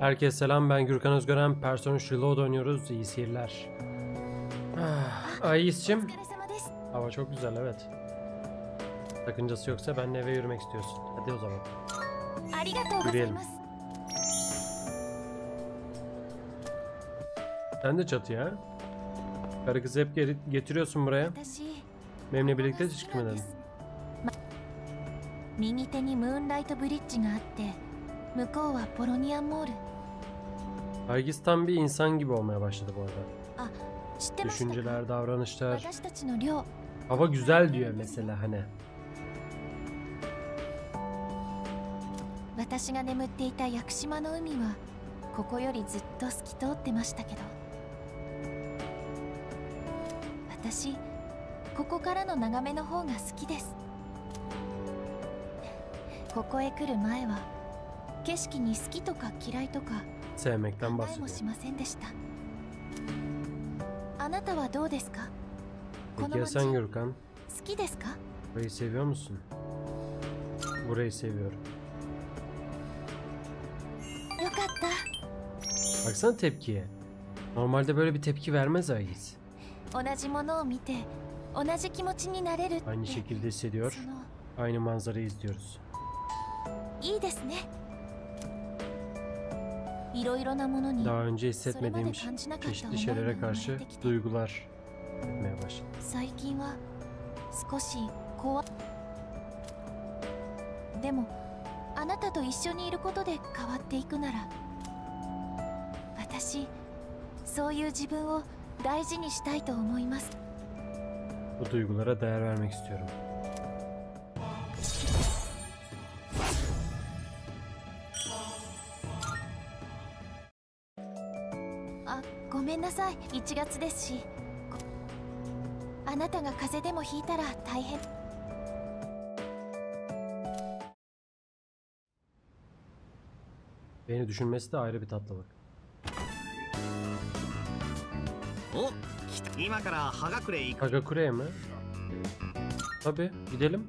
Herkese selam, ben Gürkan Özgören. Persona Reload oynuyoruz. İyi seyirler. Ayis'cim. Hava çok güzel, evet. Sakıncası yoksa benle eve yürümek istiyorsun. Hadi o zaman. Yürüyelim. Sen de çatıya. Karı kızı hep getiriyorsun buraya. Benimle birlikte çıkmadın. 右手にムーンライトブリッジがあって向こうはポロニアンモール。 Aygis tam bir insan gibi olmaya başladı bu arada. Düşünceler, davranışlar. Hava güzel diyor mesela hani. 私が眠っていた屋久島の海はここよりずっと透き通ってましたけど、私ここからの眺めの方が好きです。ここへ来る前は景色に好きとか嫌いとか Sevmekten 考えもしませんでした。あなたはどうですか？この Peki ya 街 sen Gürkan? 好きですか？ Burayı seviyor musun? Burayı seviyorum. よかった。 Baksana tepkiye. Normalde böyle bir tepki vermez Aygis. 同じものを見て同じ気持ちになれるって。 Aynı şekilde hissediyor. Aynı manzarayı izliyoruz. いいですね。いろいろなものに Daha önce hissetmediğim çeşitli şeylere karşı duygular etmeye başladı. 最近は少し怖い。でもあなたと一緒にいることで変わっていくなら、私そういう自分を大事にしたいと思います。 Bu duygulara değer vermek istiyorum. ごめんなさい、1月ですし、あなたが風邪でもひいたら大変。 Beni düşünmesi de ayrı bir tatlılık. お、今からハガクレ行く。 Hagakure'ye mi? Tabii, gidelim.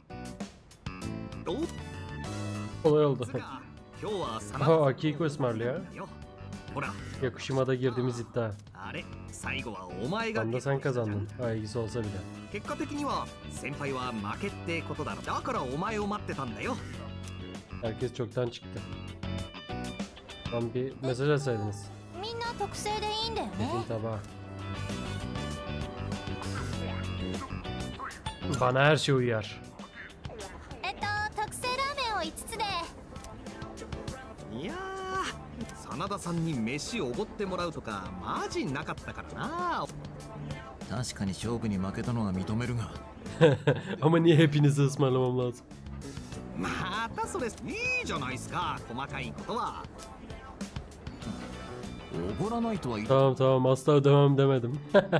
Kolay oldu. 今日はサナ Aha, Akiko ısmarlıyor. ほら、 Yakışımada girdiğimiz iddia. あれ、最後はお前が Tam da sen kazandın. Aygis olsa bile. 結果的には先輩は負けってことだろ。だからお前を待ってたんだよ。 Herkes çoktan çıktı. Tam bir mesaj atsaydınız. みんな特製でいいんだよね。 Metin tabağı. Bana her şey uyar. 特製ラーメンを5つで。 いやー、真田さんに飯おごってもらうとかマジなかったからな。 確かに勝負に負けたのは認めるが Ama niye hepinizi ısmarlamam lazım? またそれいいじゃないですか、細かいことは。 おごらないとは言っ Tamam tamam, asla ödemem demedim.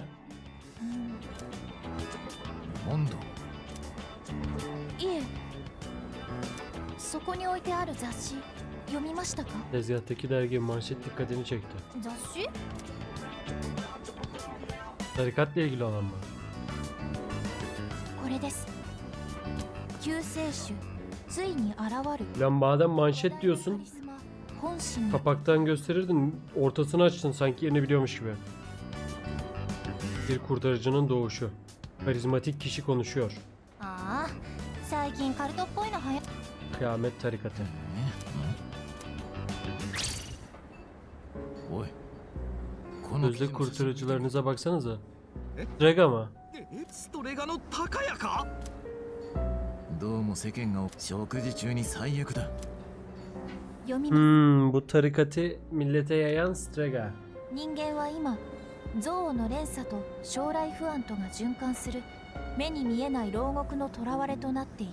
なんだ。 いえ、そこに置いてある雑誌読みましたか？ Tezgahtaki dergi manşet dikkatini çekti. 雑誌？ Tarikatla ilgili olan mı? これです。救世主ついに現る。 Lan madem manşet diyorsun, 本心。 kapaktan gösterirdin, ortasını açtın sanki yerini biliyormuş gibi. Bir kurtarıcının doğuşu. Karizmatik kişi konuşuyor. ああ、最近カルトっぽいのはや。 Kıyamet tarikatı. おい、この Sözde kurtarıcılarınıza baksanıza. Strega mı? ストレガの高屋か。 どうも世間が食事中に最悪だ。 読みます。 Bu tarikatı millete yayan Strega. 人間は今、憎悪の連鎖と将来不安とが循環する目に見えない牢獄の囚われとなっている。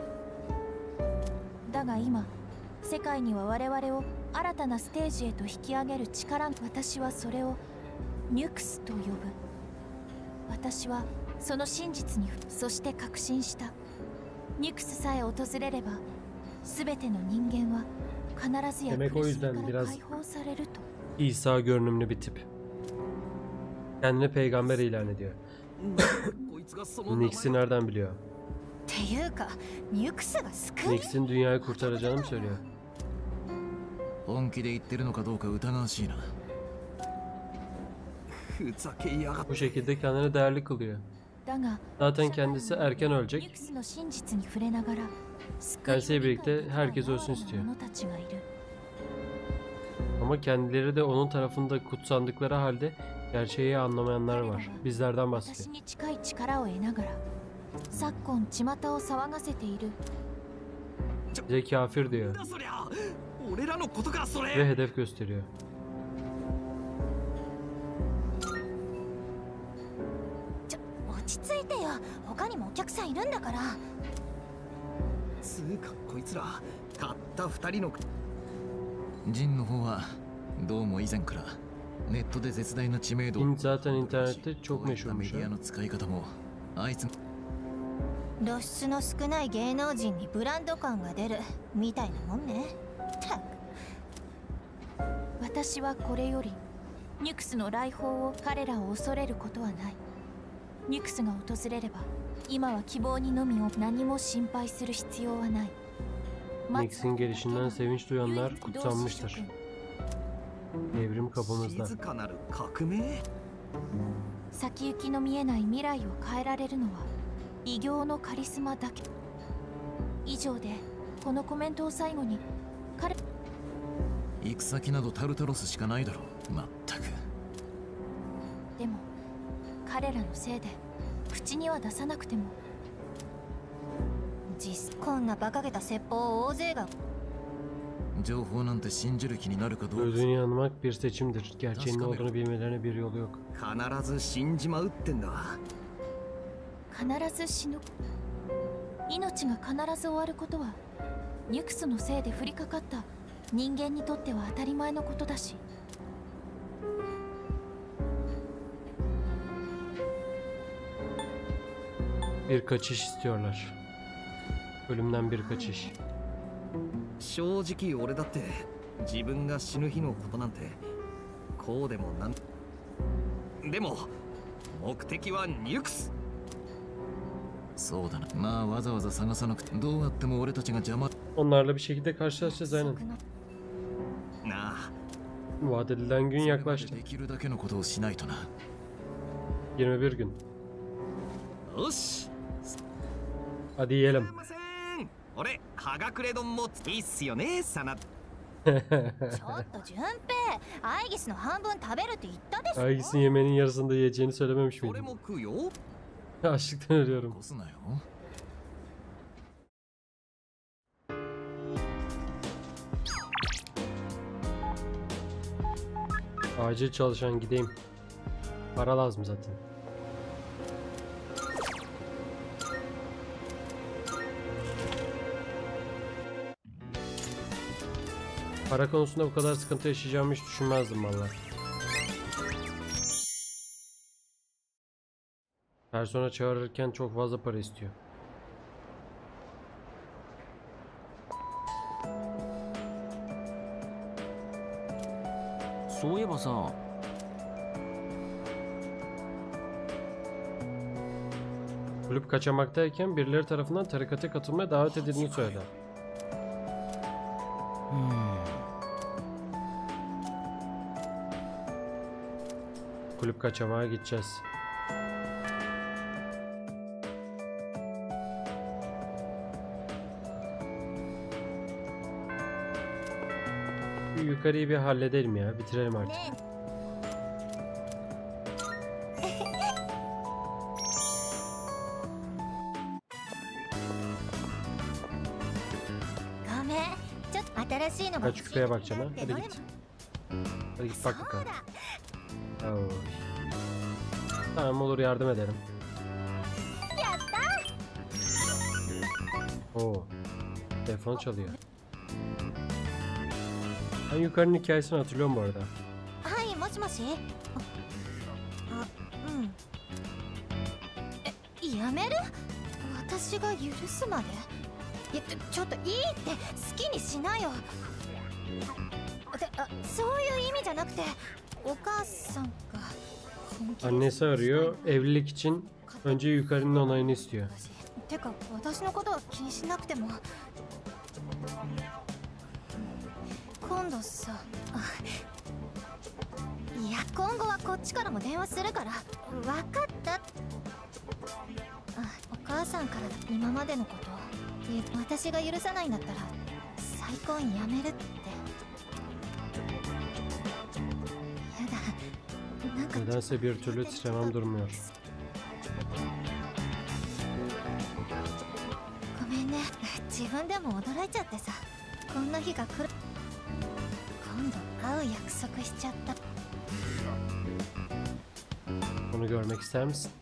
だが今、世界には我々を新たなステージへと引き上げる力。私はそれをニュクスと呼ぶ。私はその真実にそして確信した。ニュクスさえ訪れれば、すべての人間は必ずや苦しみから解放されると。 İsa görünümlü bir tip. Kendini peygamber ilan ediyor. こいつがその名前。 Nix'i nereden biliyor? っていうか、ニュクスが救い？ Nix'in dünyayı kurtaracağını mı söylüyor? 本気で言ってるのかどうか疑わしいな。 ふざけやがっ Bu şekilde kendini değerli kılıyor. だが Zaten kendisi erken ニ ölecek. ュクスの真実に触れながら Kendisiyle birlikte herkes ölsün istiyor. 者たちがいる Ama kendileri de onun tarafında kutsandıkları halde gerçeği anlamayanlar var. Bizlerden 私 bahsediyor. に近い力を得ながら昨今巷を騒がせている Bize kafir diyor だそりゃ。俺らのことかそ ve れ。 hedef gösteriyor. 落ち着いてよ他にもお客さんいるんだからつうかこいつらたった二人のジンの方はどうも以前からネットで絶大な知名度を Jin zaten internette çok こういった meşhurmuş. メディア ha. の使い方もあいつ露出の少ない芸能人にブランド感が出るみたいなもんねたく私はこれよりニュクスの来訪を彼らを恐れることはないニュクスが訪れれば今は希望にのみを何も心配する必要はない Nix'in gelişinden sevinç duyanlar kutsanmıştır. Evrim kapımızda. 静かなる革命。 先行きの見えない未来を変えられるのは異形のカリスマだけ以上でこのコメントを最後に彼行く先などタルタロスしかないだろう。まったくでも彼らのせいで口には出さなくてもこんな馬鹿げた説法を大勢が情報なんて信じる気になるかどうか Gözünü inanmak bir seçimdir. Gerçeğin ne olduğunu bilmelerine bir yolu yok. 必ず死んじまうってんだ。 必ず死ぬ命が必ず終わることはニュクスのせいで降りかかった人間にとっては当たり前のことだし Bir kaçış istiyorlar. Ölümden bir kaçış. 正直俺だって自分が死ぬ日のことなんてこうでもなんでも目的はニュクス。 そうだな。まあわざわざ探さなくてどうやっても俺たちが邪魔 Onlarla bir şekilde karşılaşacağız aynen. なあ。 Vaat edilen gün yaklaştı. できるだけのことをしないとな。 21 gün. よし。 Hadi yiyelim. すいません。俺はがくれ丼もいいっすよね、さな。 ちょっと順平アイギスの半分食べるって言ったでしょ Aygis'in yemeğinin yarısını da yiyeceğini söylememiş 俺 miydim? も食うよ。 Açlıktan ölüyorum. こすなよ。 Acil çalışan gideyim. Para lazım zaten. Para konusunda bu kadar sıkıntı yaşayacağımı hiç düşünmezdim valla. Persona çağırırken çok fazla para istiyor. そういえばさ、 Kulüp kaçamaktayken birileri tarafından tarikata katılmaya davet edildiğini söyledi. Kulüp kaçamağa gideceğiz. Şu yukarıyı bir halledelim ya. Bitirelim artık. ごめんちょっと新しいのが Kaç küpeye bakacaksın ha? Hadi git. Hadi git bak bakalım. Oo. Tamam olur yardım ederim. Oo. Telefon çalıyor. Ben yukarının hikayesini hatırlıyorum bu arada. はいもしもしうんやめる私が許すまでいやちょっといいって好きにしなよそういう意味じゃなくてお母さんが本気で Annesi arıyor. Evlilik için önce yukarının onayını istiyor. てか私のことは気にしなくても今今度さ、いや今後はこっちからも電話するから。分かった。お母さんから今までのこと私が許さないんだったら再婚やめるって。やだ、なんか Nedense bir türlü titremem durmuyor. ごめんね、自分でも驚いちゃってさ。こんな日が来る。今度会う約束しちゃった。 Onu görmek ister misin?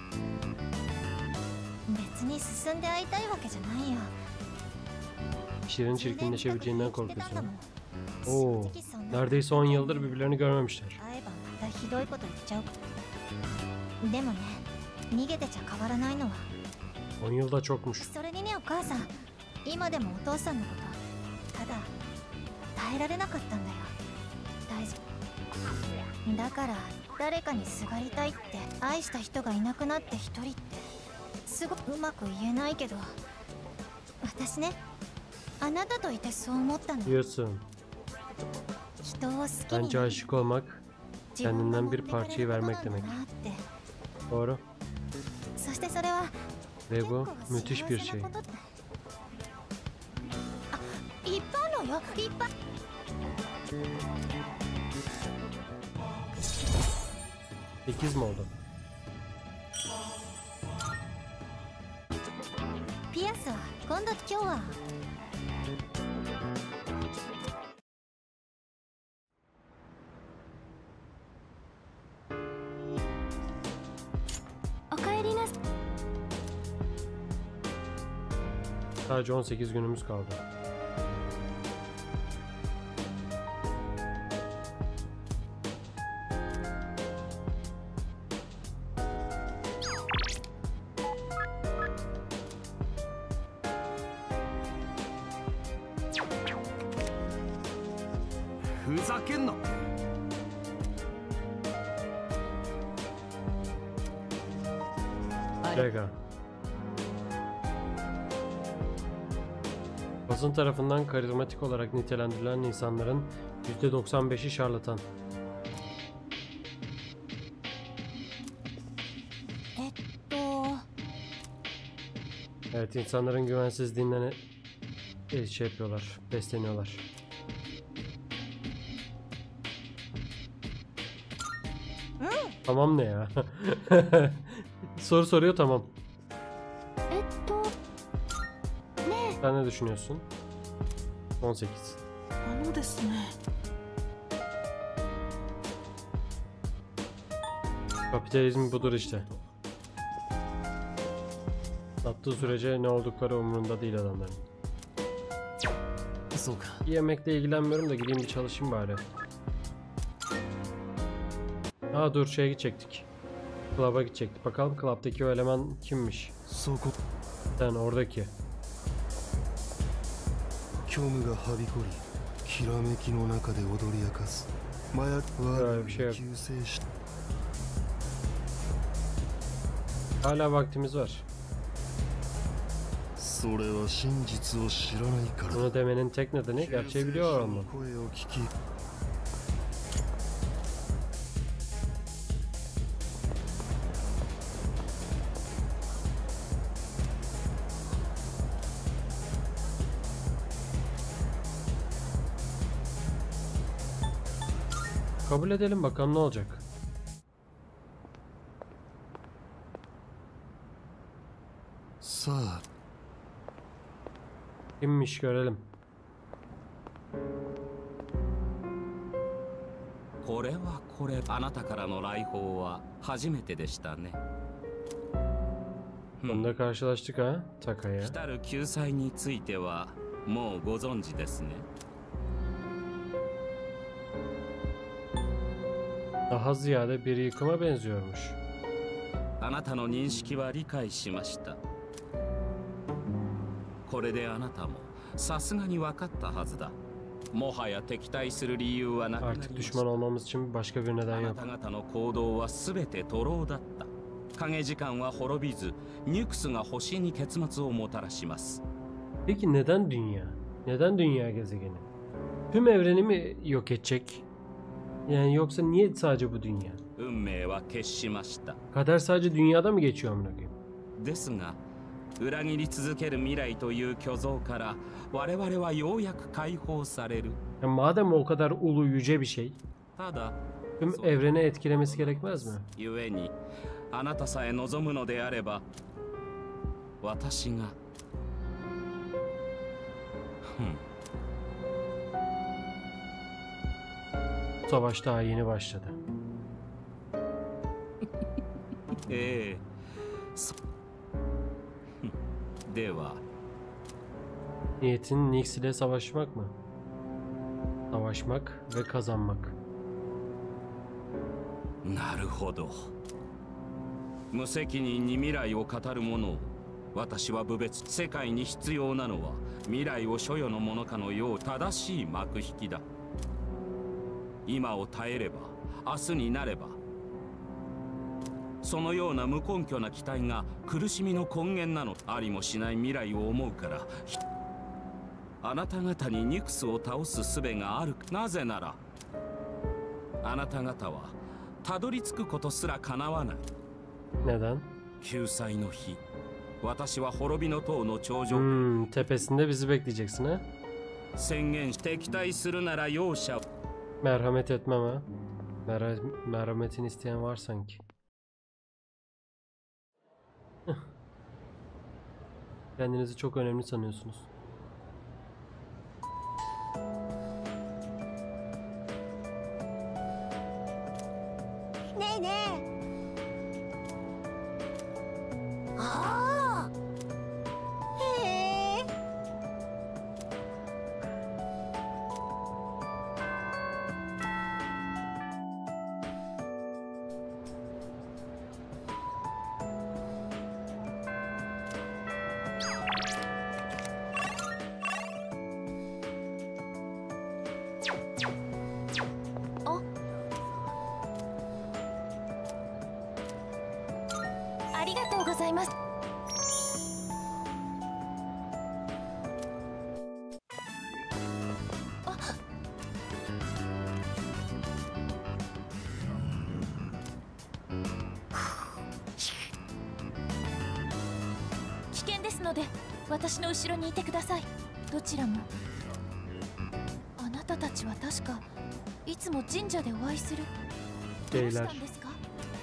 別に進んで会いたいわけじゃないよ。 İşlerin çirkinleşebileceğinden korkuyorsun. Oo, neredeyse 10 yıldır birbirlerini görmemişler. 会えばまたひどいこと言っちゃう。でもね、逃げてちゃ変わらないのは。 10 yıl da çokmuş. それにね、お母さん、今でもお父さんのことただ耐えられなかったんだよ。大丈夫だから、誰かにすがりたいって、愛した人がいなくなって一人ってすごくうまく言えないけど、私ね、あなたといてそう思ったの。 Diyorsun. 人を好き Bence に aşık olmak kendinden bir parçayı vermek demek. Doğru. そしてそれは Ve bu müthiş bir şey. あ、いっぱいあるのよ、いっぱい。 8 mi oldu? ピアスは今日はおかえりなさい。 Sadece 18 günümüz kaldı. Lega. Basın tarafından karizmatik olarak nitelendirilen insanların %95'i şarlatan. Evet, insanların güvensizliğinden şey yapıyorlar, besleniyorlar. Tamam ne ya? Soru soruyor, tamam. Sen ne düşünüyorsun? 18. Kapitalizm budur işte. Sattığı sürece ne oldukları umurunda değil adamların. Yemekle ilgilenmiyorum da gideyim bir çalışayım bari. Aa dur, şeye gidecektik. Club'a gidecektik. Bakalım Club'daki o eleman kimmiş? Sen oradaki. Böyle bir şey yok. Hala vaktimiz var. Bunu demenin tek nedeni gerçeği biliyor olmam. Kabul edelim bakalım ne olacak. Kimmiş görelim. これはこれ、あなたからの来訪は初めてでしたね。 Bunda karşılaştık ha, Taka'ya. 来たる救済についてはもうご存知ですね。 Daha ziyade bir yıkıma benziyormuş. あなたの認識は理解しました。これであなたもさすがに分かったはずだ。もはや敵対する理由はなくなりました。 Artık düşman olmamız için başka bir neden あな yok. た方の行動はすべて徒労だった。影時間は滅びず、ニュクスが星に結末をもたらします。 Peki neden dünya? Neden dünya gezegeni? Tüm evreni mi yok edecek? Yani yoksa niye sadece bu dünya? 運命は決しました。 Kader sadece dünyada mı geçiyor amına koyayım? ですが、裏切り続ける未来という虚像から我々はようやく解放される。 Ya madem o kadar ulu yüce bir şey, ただ、 tüm evreni etkilemesi gerekmez mi? 故にあなたさえ望むのであれば、私が。 Savaş daha yeni başladı. ええ。では、 Niyetin Nyx ile savaşmak mı? Savaşmak ve kazanmak. なるほど。無責任に未来を語る者を私は侮蔑。世界に必要なのは未来を所有のものかのよう正しい幕引きだ。今を耐えれば明日になれば、そのような無根拠な期待が苦しみの根源なの。ありもしない未来を思うから、あなた方にニクスを倒す術がある。なぜならあなた方はたどり着くことすら叶わない。 Neden? 救済の日、私は滅びの塔の頂上、 Tepesinde bizi bekleyeceksin ha? 宣言し敵対するなら容赦を。 Merhamet etmem ha. Merhametini isteyen var sanki. Kendinizi çok önemli sanıyorsunuz. Ne ne? Aa! He. Oh. ありがとうございます。危険ですので私の後ろにいてください。どちらも。あなたたちは確かいつも神社でお会いする。どうしたんですか？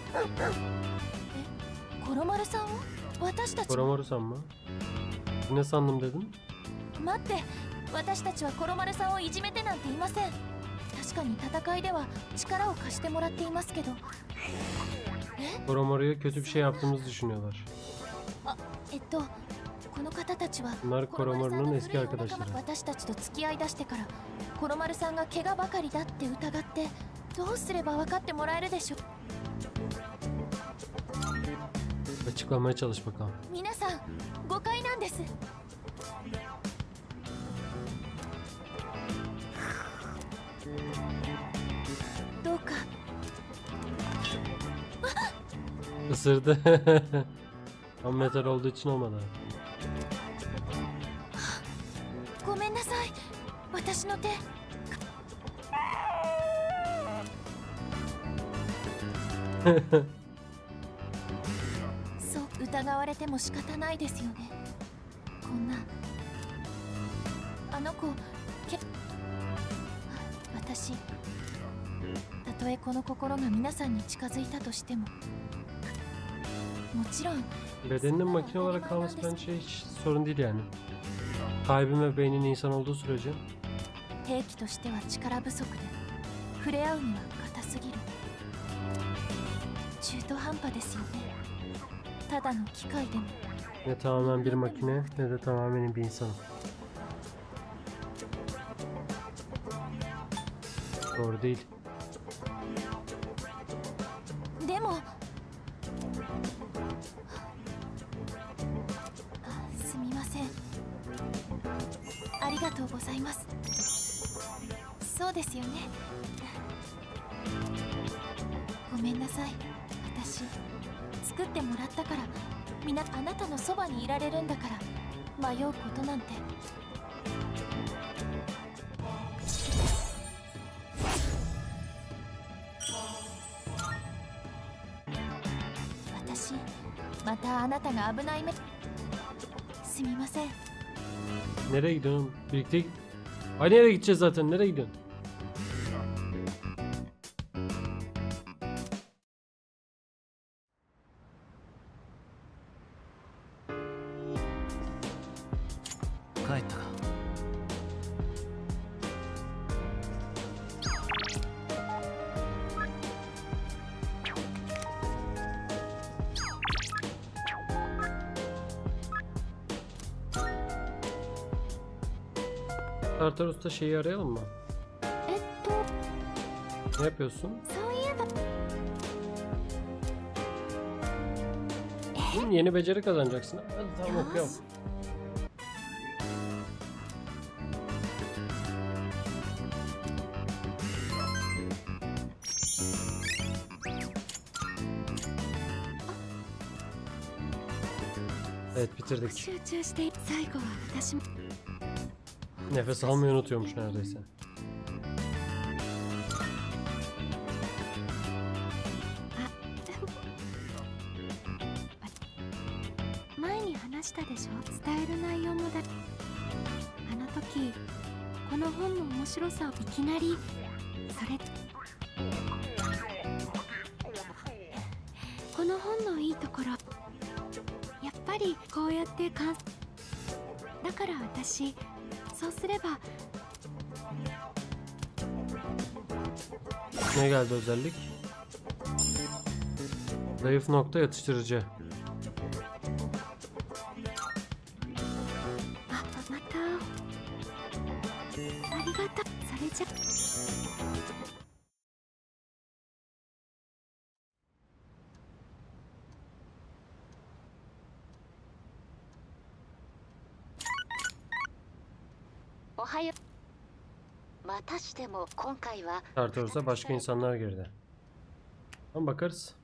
コロマルさんを私たちは。 Koromaru san mı? Ne sandım dedim? 待って、私たちはコロマルさんをいじめてなんていません。確かに戦いでは力を貸してもらっていますけど。 Koromaru'ya kötü bir şey yaptığımızı düşünüyorlar. この方たちは Bunlar Koromaru'nun eski arkadaşları. 私たちと付き合い出してからコロマルさんが怪我ばかりだって疑ってどうすれば分かってもらえるでしょう。 Açıklamaya çalış bakalım. 皆さん誤解なんです。どうか。 Isırdı. Ama metal olduğu için olmadı. ごめんなさい。私の手。そう疑われても仕方ないですよね。こんなあの子私たとえこの心が皆さんに近づいたとしてももちろん Bedeninin makine olarak kalması bence hiç sorun değil yani. Kalbin ve beynin insan olduğu sürece. 兵器としては力不足で触れ合うには硬すぎる。中途半端ですよね。ただの機械でも。 Ne tamamen bir makine ne de tamamen bir insan. Doğru değil. でもすみません。ありがとうございます。そうですよね。ごめんなさい。私作ってもらったからあなたのそばにいられるんだから迷うことなんて。 またあなたが危ない目。すみません。 Nereye gidiyorsun? Birlikte aynı yere gideceğiz zaten. Nereye gidiyorsun? Tartarus'ta şeyi arayalım mı? Ne yapıyorsun? Yeni beceri kazanacaksın. Hadi tamam okuyalım. Evet bitirdik. Nefes almayı unutuyormuş neredeyse. Ne geldi özellik? Zayıf nokta yatıştırıcı. Tartarus'a başka insanlar girdi. Ama bakarız.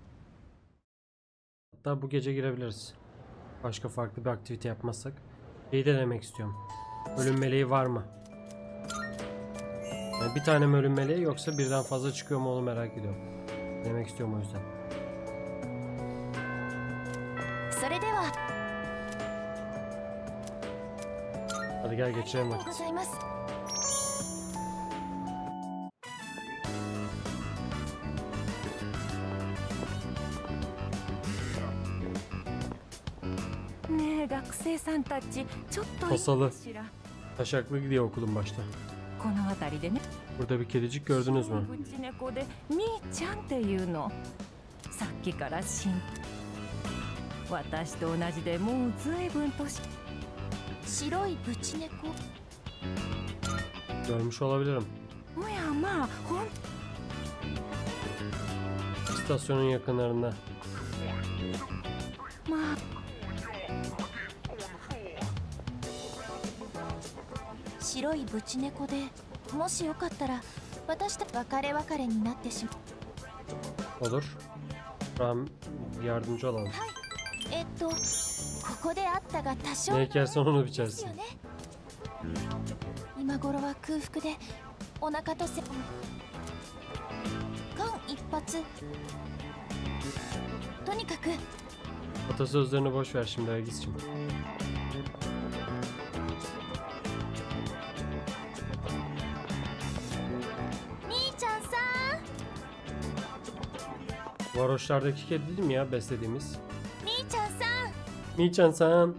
Hatta bu gece girebiliriz. Başka farklı bir aktivite yapmazsak. Şeyi de denemek istiyorum. Ölüm meleği var mı? Yani bir tane mi ölüm meleği yoksa birden fazla çıkıyor mu onu merak ediyorum. Denemek istiyorum o yüzden. Hadi gel geçirelim vakit. Pasalı. Taşaklı gidiyor okulun başta. Burada bir kedicik gördünüz mü? Görmüş olabilirim. İstasyonun yakınlarında. Olur. Tamam, yardımcı olalım. Ne ekersen onu biçersin. Atasözlerini boş ver şimdi Aygiz'cim. Varoşlardaki kedi değil mi ya beslediğimiz? Mii-chan-san.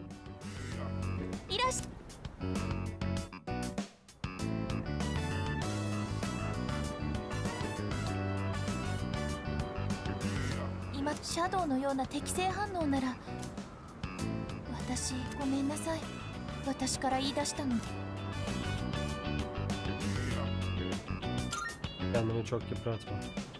Kendini çok yıpratma.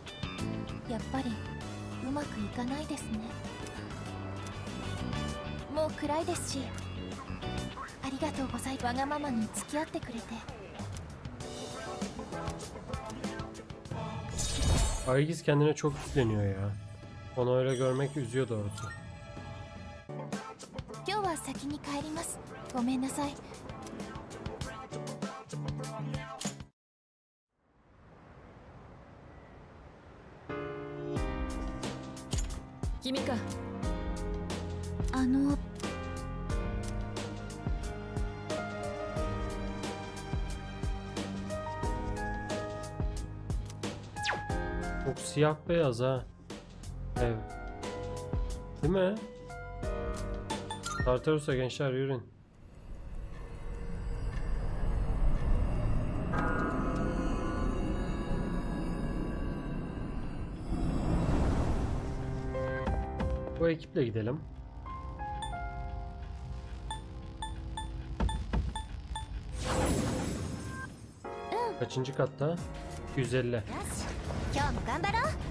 Aygiz kendine çok yükleniyor ya. Onu öyle görmek üzüyor doğrusu. Çok siyah beyaz ha. Evet. Değil mi? Tartarus'a gençler yürüyün. Bu ekiple gidelim. Kaçıncı katta? 250. 今日も頑張ろう。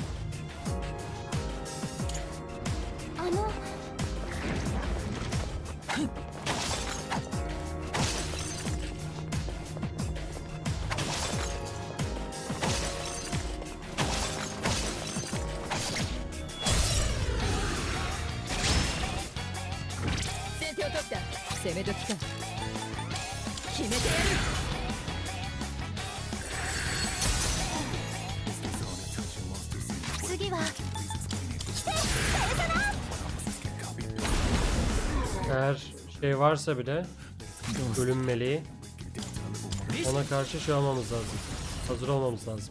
先手を取った。攻め時か。決めてやる。 次は Eğer şey varsa bile ölüm meleği, ona karşı şey olmamız lazım. Hazır olmamız lazım.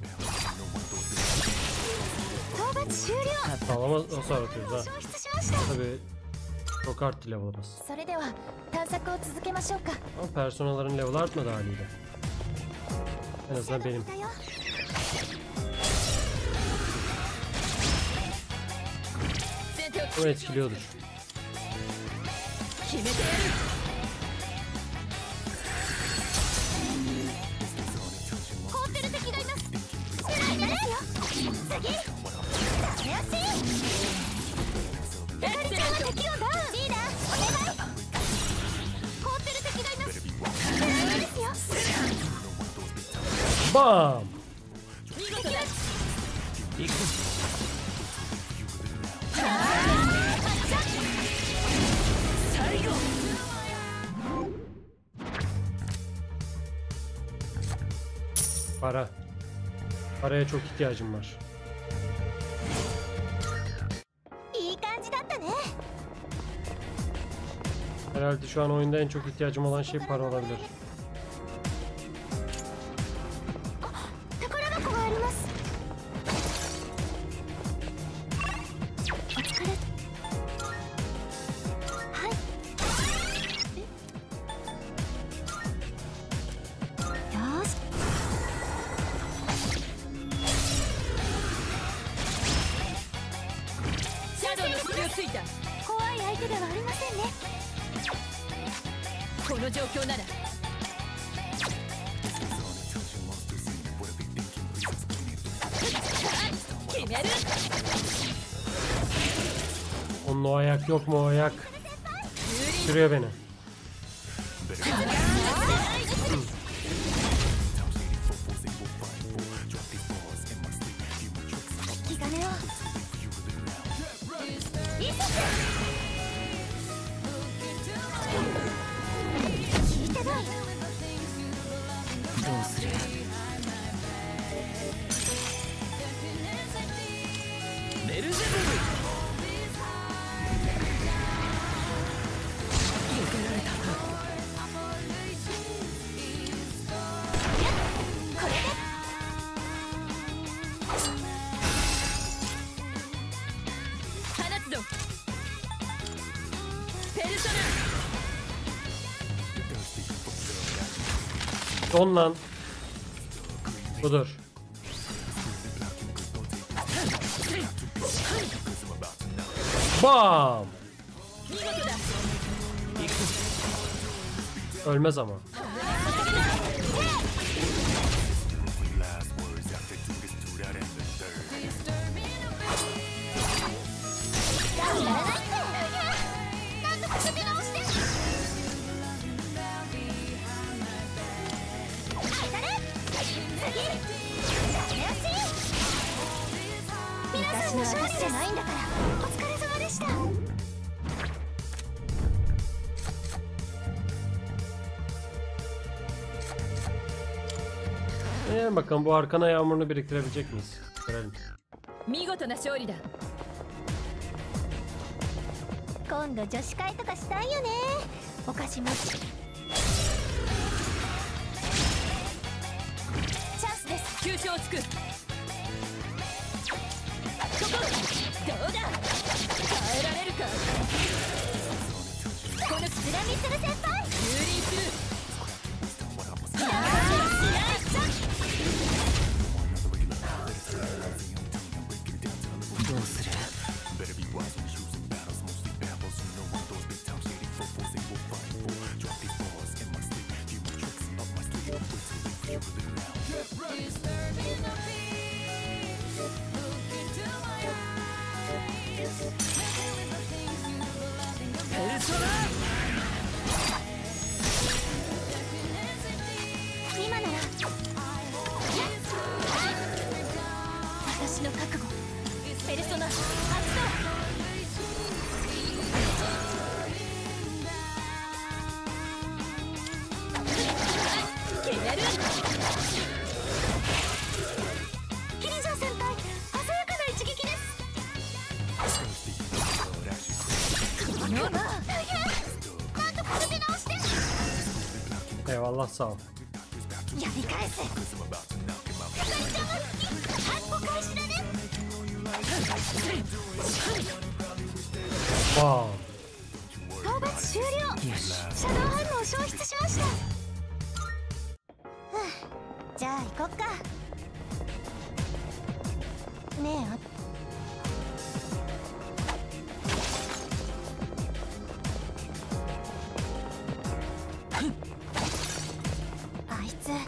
討伐終了。 Sağlama hasar atıyoruz ha. 消失しました。 Tabii çok arttı level'ımız. それでは探索を続けましょうか。 Ama personaların level artmadı haliyle. En azından benim. だよ。 Ama etkiliyordur. 決めてやる。 凍ってる敵がいます。狙いですよ。次。ダメ押し。エカリちゃんは敵をダウン。リーダーお願い。凍ってる敵がいます。狙いですよ。 BAM! 見事だ。 行く。 最後。 Para. Paraya çok ihtiyacım var. いい感じだったね。 Herhalde şu an oyunda en çok ihtiyacım olan şey para olabilir. 宝箱があります。お疲れ。はい。よし。 シャドウの隙をついた。 怖い相手ではありませんね。 この状況なら。決める。 Onun o ayak yok mu o ayak? Sürüyor beni. 引き金を。聞いてない。 どうする？ ベルゼブブ。 これで。 放つぞ。ペルソナ。 Don lan. Budur. BAM! 見事だ。 Ölmez ama. Bakalım bu arkana yağmurunu biriktirebilecek miyiz? Görelim. 見事な勝利だ。 今度女子会とかしたいよね。お菓子もチャンスです。 急所をつく。ここどうだ、耐えられるか。 このつらみする先輩、 蹂躙する。 どうする？ 今なら私の覚悟、ペルソナ発動。 消える。 キリジョー先輩、鮮やかな一撃です。この大変、なんとか立て直して。 Eyvallah sağ ol. やり返せ。世界ちゃんは好き。半歩開始だね。 Wow. 討伐終了。シャドウ反応消失しました。じゃあ行こっか。ねえ、あいつ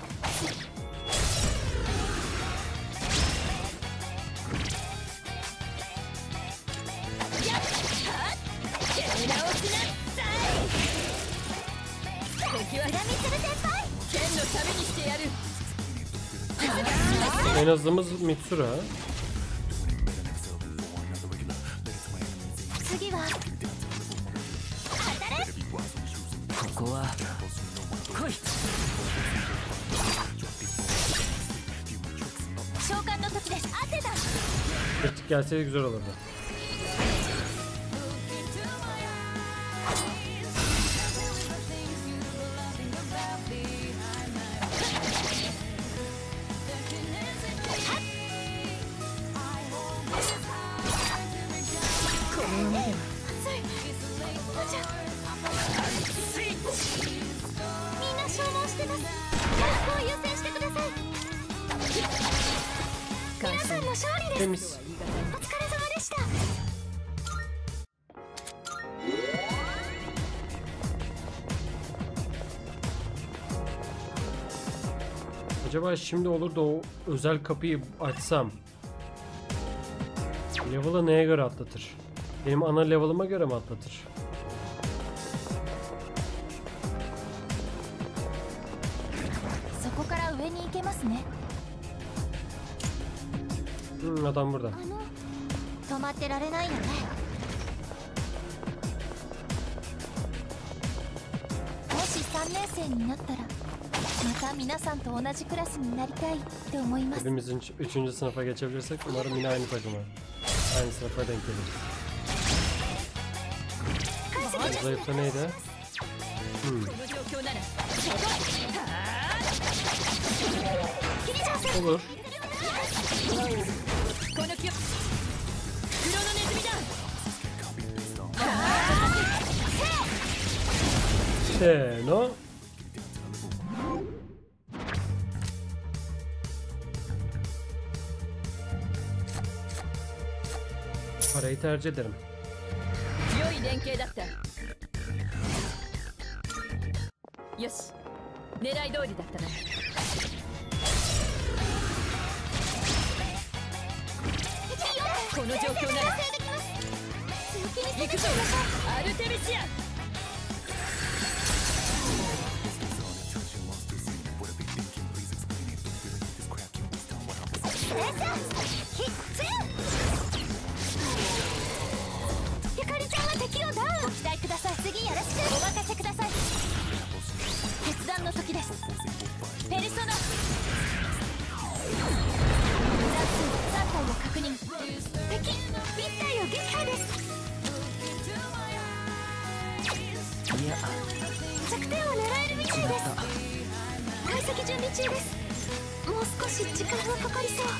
出直しなさい。敵は恨みする先輩。 剣の旅にしてやる。 En azımız Mitsuru ha. 次は当たれ。 ここは来い。 召喚の時です。当てた。 Kritik gelseydi güzel olurdu. みんな消耗してます。回復を優先してください。皆さんの勝利です。 Temiz. お疲れ様でした。 Acaba şimdi olur da o özel kapıyı açsam level'ı neye göre atlatır? Benim ana level'ıma göre mi atlatır? Adam burada. 止まってられないよね。もし3年生になったらまた皆さんと同じクラスになりたいって思います。 Hepimizin 3. sınıfa geçebilirsek umarım yine aynı takıma, aynı sınıfa denk geliriz. Zayıfta neydi? Olur. No. Parayı tercih ederim. 良い連携だった。よし、狙い通りだったな。この状況なら行くぞ、アルテミシア。 ゆかりちゃんは敵をダウン。ご期待ください。次よろしくお任せください。決断の時です。ペルソナ3体を確認。敵1体を撃破です。 中です。もう少し時間がかかりそう。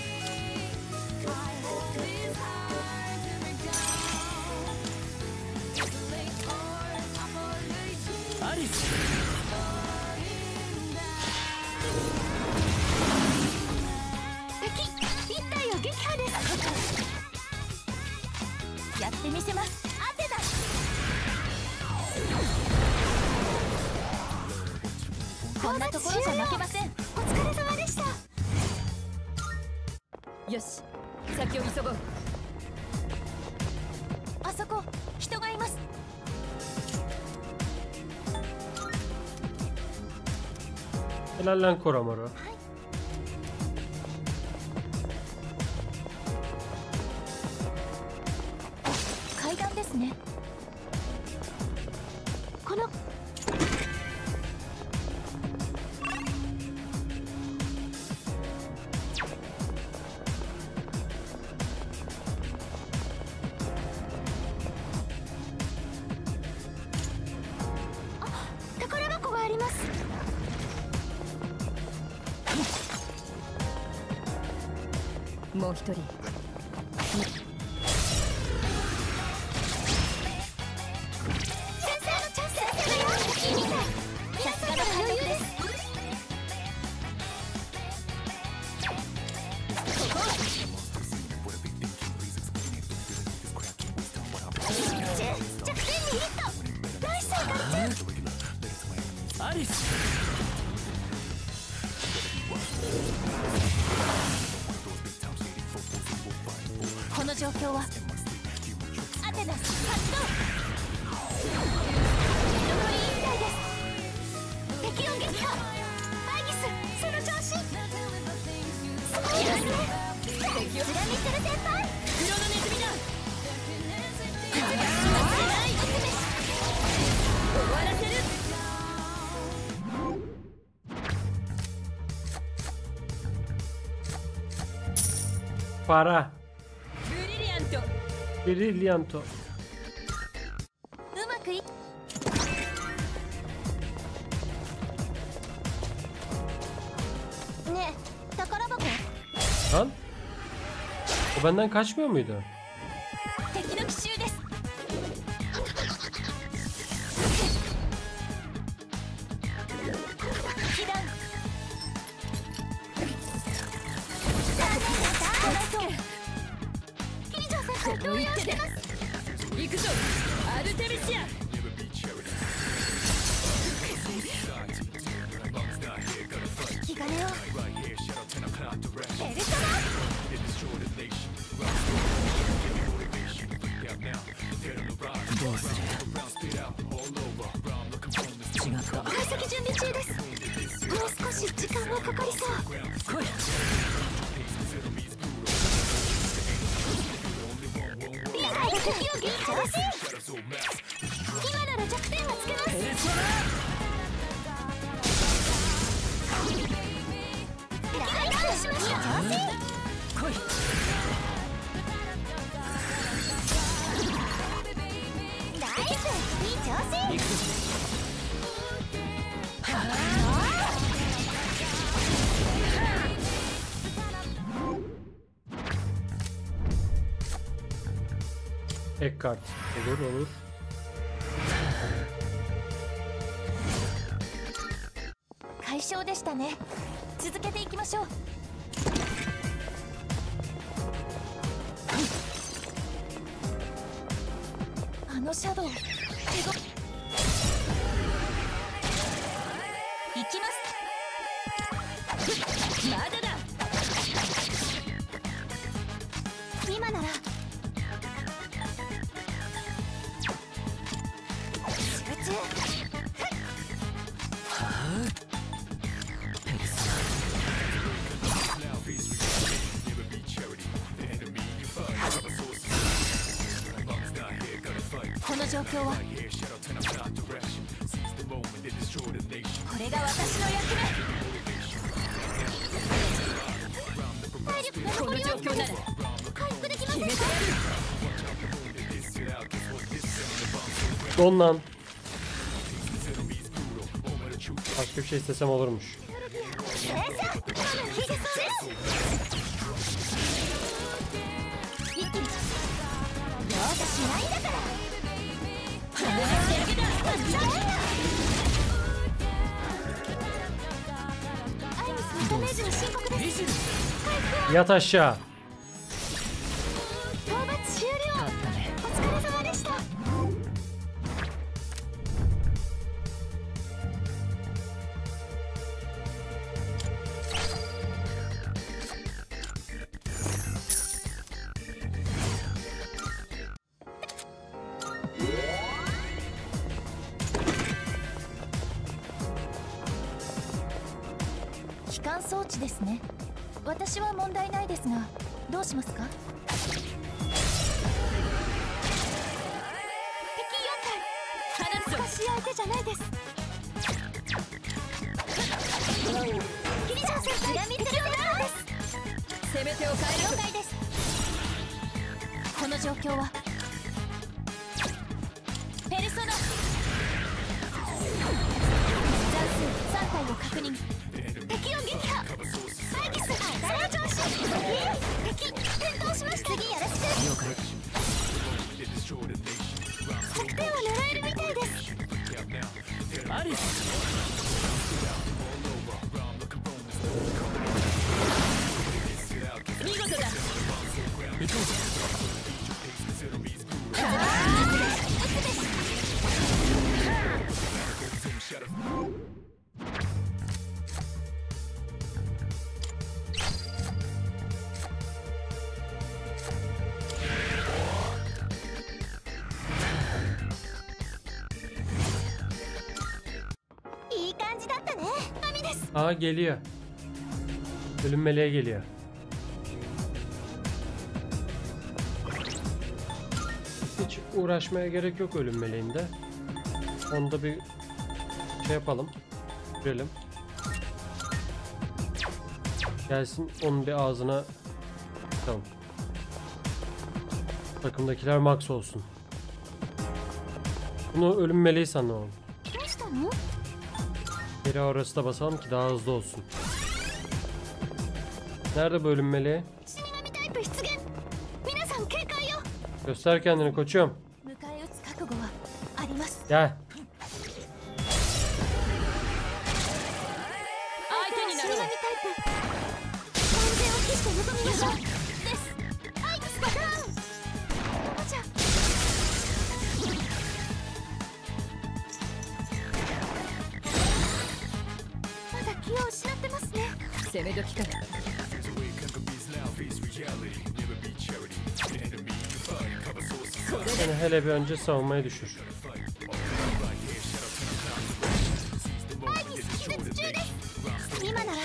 アリス敵一体を撃破です。やってみせます。アテナ。こんなところじゃ負けません。お疲れ様でした。 よし先を急ごう。 あそこ人がいます。 Helal lan Koromaru. 階段ですね。この宝箱があります。 もう一人。 先生のチャンスだよ。いいみたい。さすがの余裕です。弱点にヒット。ナイスガッチャ。 アリスこの状況はアテナス発動。残り1体です。敵を撃破。アイギスその調子。すごいですね。ズラミスル先輩。 黒のネズミだ。終わらせる。 Para. ブリリアント。 Brillianto. うまくいねえ宝箱。 Lan. O benden kaçmıyor muydu? 敵の奇襲です。被弾。キリジョー先輩動揺してます。 行くぞアルテミシア。 引き金を。ペルソナ。 どうする？違った。 解析準備中です。もう少し時間がかかりそう。 来い。 敵を撃破。今なら弱点がつけます。 ペルソナ大丈夫しました。 来い。 ナイスいい調子。 Eckhart. Olur olur. 快勝でしたね。続けていきましょう。あのシャドウ行きます。 まだだ。 今なら集中。この状況はこれが私の役目。体力がこの状況なら回復できませんか。 決めてやる。 Don lan. Başka bir şey istesem olurmuş. Ses Yat aşağı. 討伐終了。お疲れ様でした。 機関装置ですね。私は問題ないですが、どうしますか？敵4体。難しい相手じゃないです。ギリシャ先輩、敵4体です。 攻め手を変える。 了解です。この状況はペルソナ。残数3体を確認。敵を撃破。マイキス、大調子。敵転倒しました。次よろしく。 了解。 弱点を狙えるみたいです。 アリス。見事だ。 いい感じだったね。神です。 Aa geliyor. Ölüm meleği geliyor. Hiç uğraşmaya gerek yok ölüm meleğinde. Onu da bir şey yapalım. Görelim. Gelsin onun bir ağzına. Tamam. Takımdakiler max olsun. Bunu ölüm meleği sandım oğlum. どうしたの？ Geri orası da basalım ki daha hızlı olsun. Nerede bu ölüm meleği? 死神タイプ出現。皆さん警戒よ。 Göster kendini koçum. 迎え撃つ覚悟はあります。 Gel. 相手になろう。 死神タイプ。万全を期して臨みましょう。です。アイクスバカーン。じゃ。まだ気を失ってますね。 攻め時か。 Yani hele bir önce savunmayı düşür. 今なら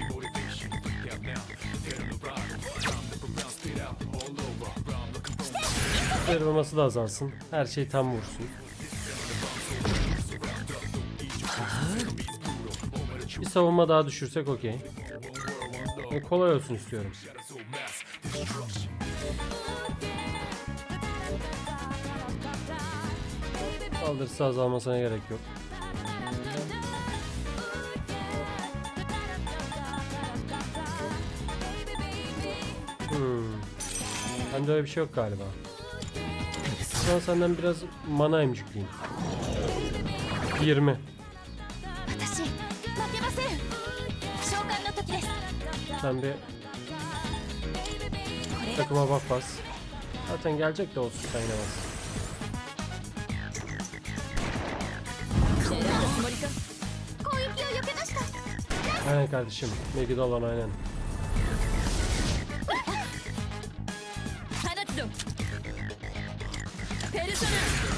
Kırılması da azalsın. Her şey tam vursun. Bir savunma daha düşürsek okey. Kolay olsun istiyorum. Saldırısı azalmasına gerek yok. Bende öyle bir şey yok galiba. Şu an senden biraz mana emcikliyim. 20. 私負けません。召喚の時です。 Sen bir takıma bak bas. Zaten gelecek de olsun kaynamaz. 狙うつもりか。 攻撃を避けました。 Aynen kardeşim. Megidolon aynen. 放つぞ。ペルソナ。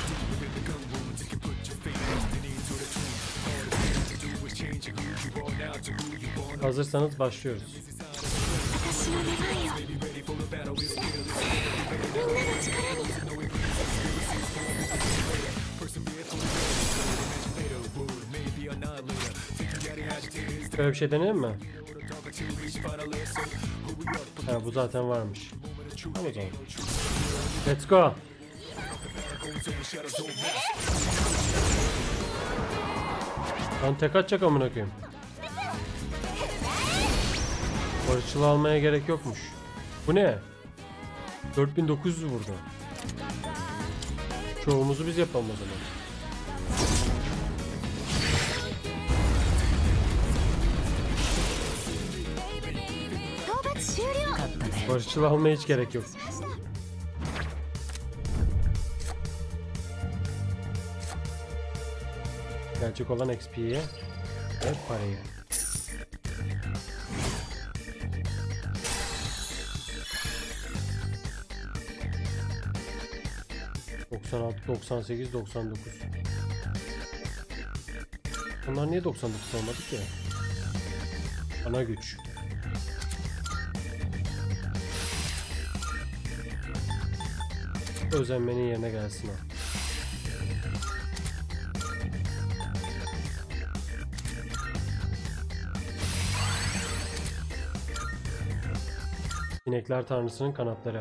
Hazırsanız başlıyoruz. 私の出番よ。みんなの力に。 Böyle bir şey deneyelim mi? Ha, bu zaten varmış. Tamam o zaman. Let's go. Lan tek atacak amına koyayım. Barışçılı almaya gerek yokmuş. Bu ne? 4900 vurdu. Çoğumuzu biz yapalım o zaman. Barışçıl almaya hiç gerek yok. Gelecek olan XP'ye ve parayı. ...96, 98, 99. Bunlar niye 99 olmadı ki? Ana güç. Özenmenin yerine gelsin o. İnekler tanrısının kanatları.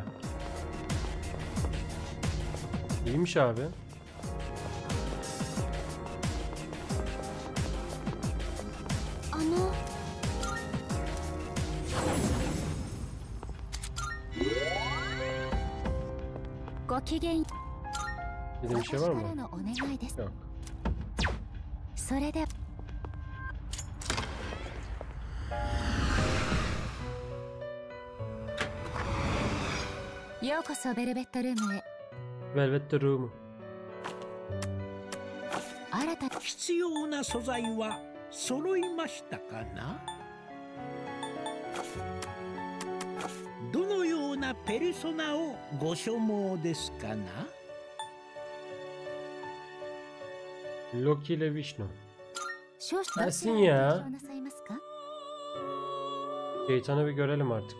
İyiymiş abi. Ano. Dediğim bir şey var mı? Yok. それでようこそベルベットルームへ。 Velvet the Room. 新た必要な素材は揃いましたかな。どのようなペルソナをご所望ですかな。 Loki ile Vishnu. 少々 Gelsin ya. どちらをなさいますか。 Şeytanı bir görelim artık.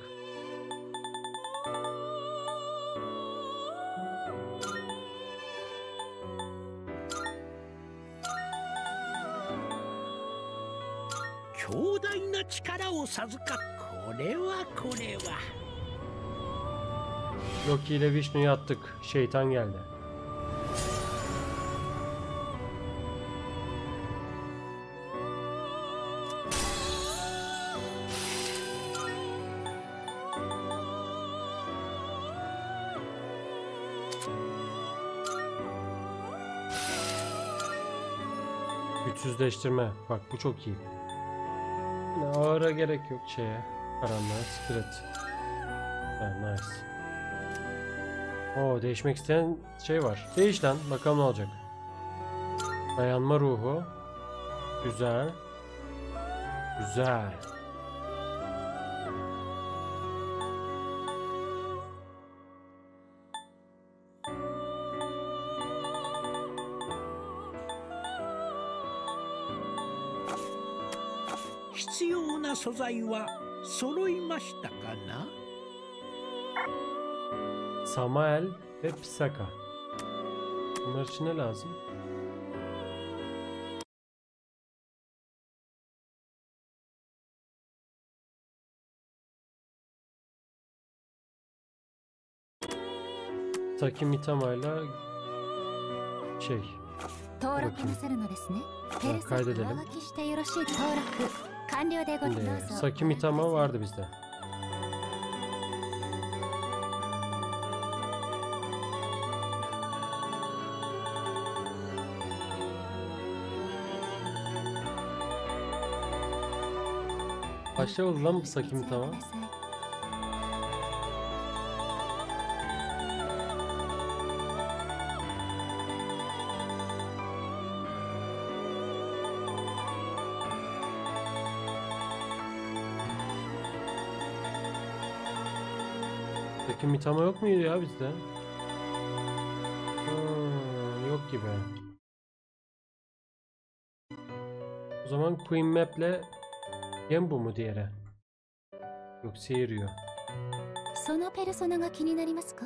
Loki ile Vishnu'yu attık. Şeytan geldi. Güçsüzleştirme. Bak bu çok iyi. Ağıra gerek yok şeye. Karanlığa Spirit. Nice. Oo, değişmek isteyen şey var. Değiş lan. Bakalım ne olacak. Dayanma ruhu. Güzel. Güzel. Samael ve Pisaka. Bunlar için ne lazım? Taki Mitama'yla şey. 登録なさるのですね。ペルソナ上書きしてよろしい。登録完了でございます。 Saki Mitama vardı bizde. Kaç oldu lan bu Saki Mitama? Saki Mitama yok muydu ya bizde? Yok gibi. O zaman Queen Map'le Genbu mu diğeri? Yok, Seiryu. そのペルソナが気になりますか。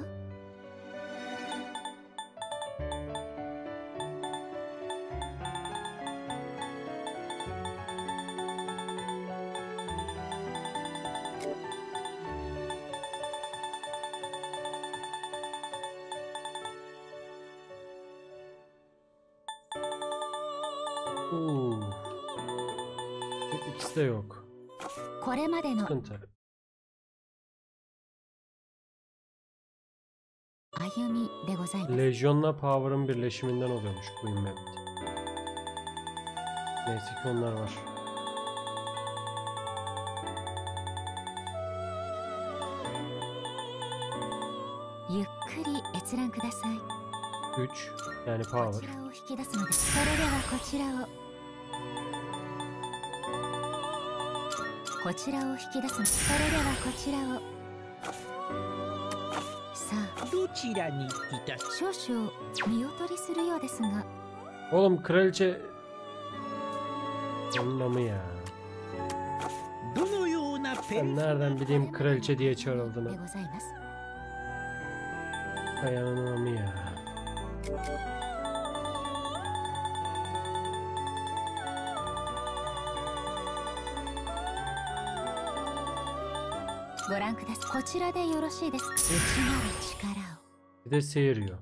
İkisi de yok. これまでの Sıkıntı. 歩みでございます。 Legion'la Power'ın birleşiminden oluyormuş Queen Map. Neyse ki onlar var. ゆっくり閲覧ください。 Güç yani こ power. ちらを引き出すのです。それではこちらを引き出すの。それではこちらを。さあ、 どちらにいたし少々見劣りするようですが、 Oğlum kraliçe anlamı ya. どのようなペル Ben nereden bileyim kraliçe diye で çağrıldığını. ございます。 Hay anlamı ya. ご覧ください。こちらでよろしいですか。内なる力を。 Bir de seyiriyor.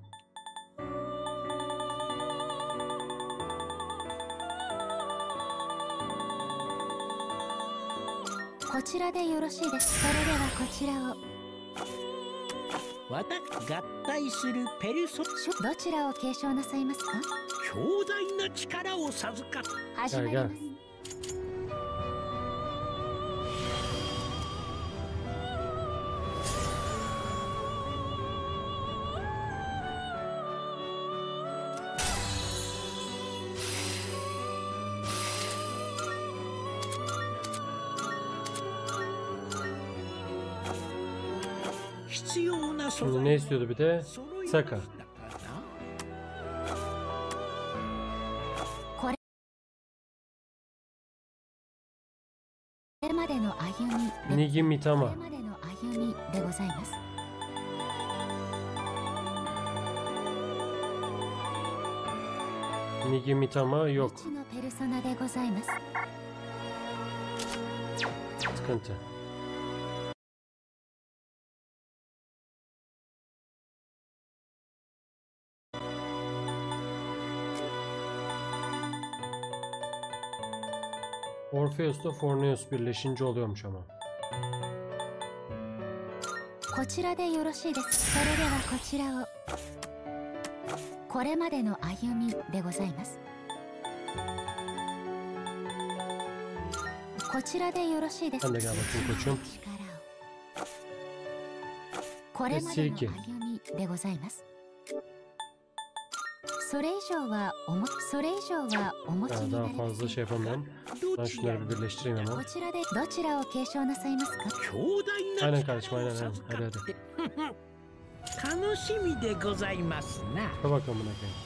こちらでよろしいです。それではこちらを。 私合体するペルソどちらを継承なさいますか。 強大な力を授かっ始まります。 必要な素 Şimdi 材 ne istiyordu bir de? 揃いまし Saka. たかな。 これまでの歩みで Nigi こ Mitama. れまでの歩みでございます。 Nigi Mitama 未 yok. 知のペルソナでございます。 Sıkıntı. Orpheus'la Forneus birleşince oluyormuş ama. こちらでよろしいです。それではこちらを。これまでの歩みでございます。こちらでよろしいです。 Sen de gel bakayım koçum. 力を。これまでの歩みでございます。それ以上はお持ち Ya にな daha れません fazla şey yapamam. ど Ben ちら şunları に bir birleştireyim hemen. こちらでどちらを継承なさいますか。 強大な Aynen kardeşim 力を aynen aynen. 授か Hadi っ hadi. て楽しみでございますな。 Dur bakalım buna koyayım.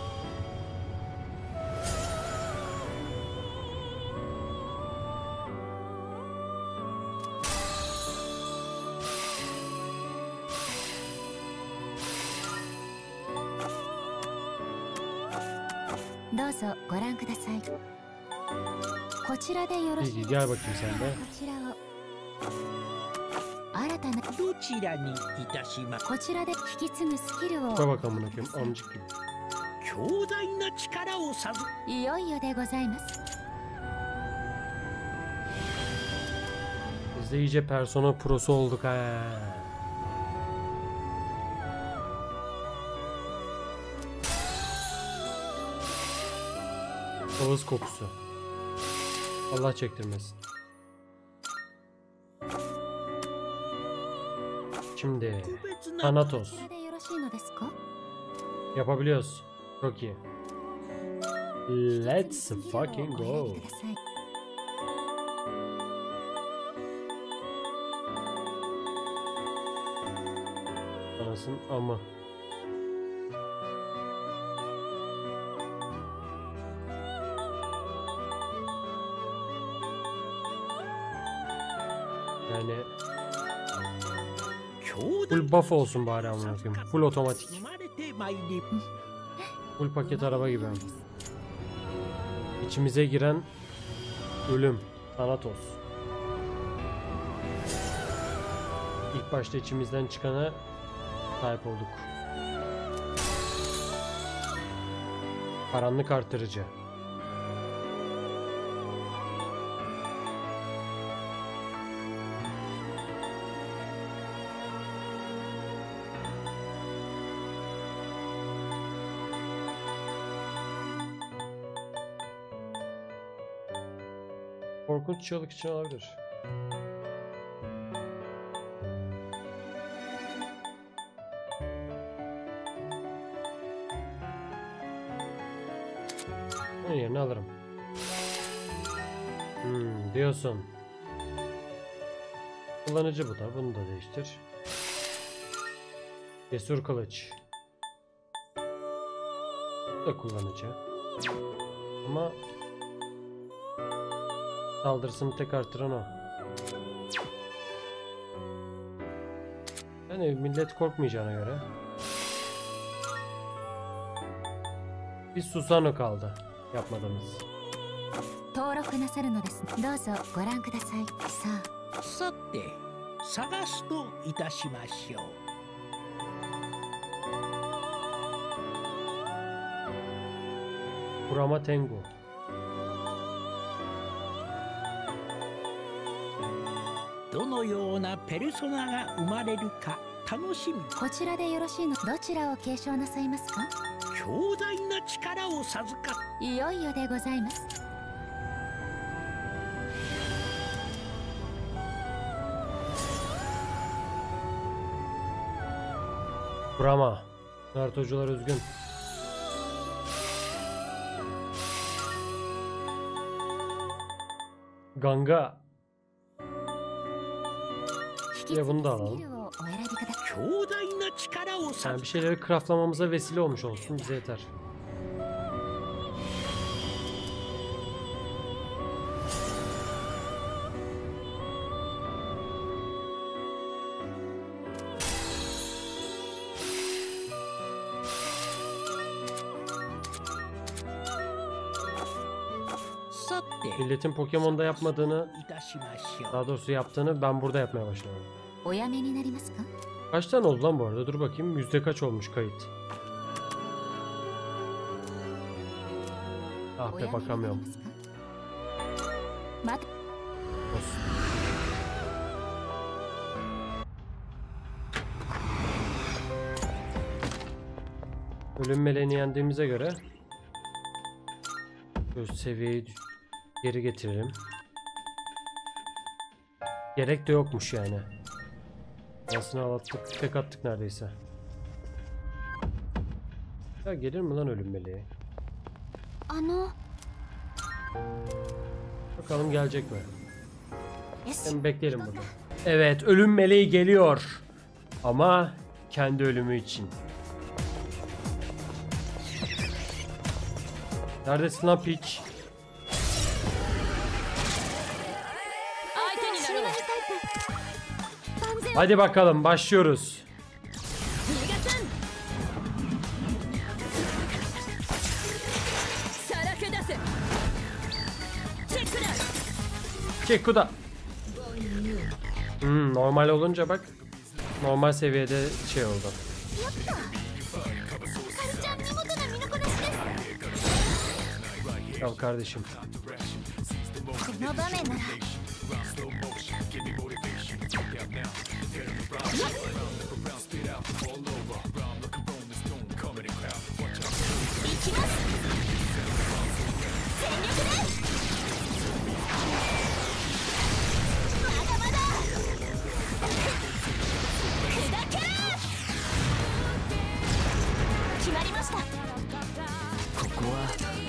どうぞご覧ください。こちらでよろしい İyi です gel bakayım sen こ de. ちらを。新たなどちらにいたします。 こちらで引き継ぐスキルを。 Dur bakalım buna koyayım. Amcık gibi. 強大な力を授いよいよでございます。 Biz de iyice persona prosu olduk ha. Ağız kokusu. Allah çektirmesin. Şimdi 特別な Thanatos こちらでよろしいのですか。 yapabiliyoruz. Çok iyi. Let's 次のを fucking お選 go. びください。 Anasın ama. Yani 強大 full buff olsun bari amına koyayım. Full otomatik. 生まれてまいり Full paket araba gibi. İçimize giren ölüm. Thanatos. İlk başta içimizden çıkana sahip olduk. Karanlık artırıcı. Korkunç çığlık için olabilir. Onun yerine alırım. Diyorsun. Kullanıcı bu da. Bunu da değiştir. Cesur kılıç. Bu da kullanıcı. Ama saldırısını tek artıran o. Yani millet korkmayacağına göre. Bir Susano kaldı. Yapmadığımız. 登録なさるのです。どうぞご覧ください。さあ、 さて探すといたしましょう。 Kurama Tengu. どのようなペルソナが生まれるか楽しみ。 こちらでよろしいの。どちらを継承なさいますか。 強大な力を授かっ。 いよいよでございます。 Kurama. Narutocular üzgün. Ganga. Ya bunu da alalım. 強大な力を Yani 授 bir şeyleri craftlamamıza vesile olmuş olsun. Bize yeter. Milletin Pokemon'da yapmadığını, いたしましょう。 daha doğrusu yaptığını ben burada yapmaya başladım. おやめになりますか。 Kaç tane oldu lan bu arada? Dur bakayım. Yüzde kaç olmuş kayıt? Ah お be やめになりま bakamıyorum. すか。また Olsun. Ölüm meleğini yendiğimize göre göz seviyeyi geri getirelim. Gerek de yokmuş yani. Aslında alattık, tek attık neredeyse. Ya gelir mi lan ölüm meleği? あの Bakalım gelecek mi? よし Hem bekleyelim burada. Evet, ölüm meleği geliyor. Ama kendi ölümü için. Neredesin lan piç? 相手になろう。 Hadi bakalım başlıyoruz. 逃がさん。さらけ出せ。チェックだ。 Kekuda. Normal olunca bak. Normal seviyede şey oldu. ちゃん見事な身のこなしです。 Ya kardeşim. この場面なら 決まりました。 ここは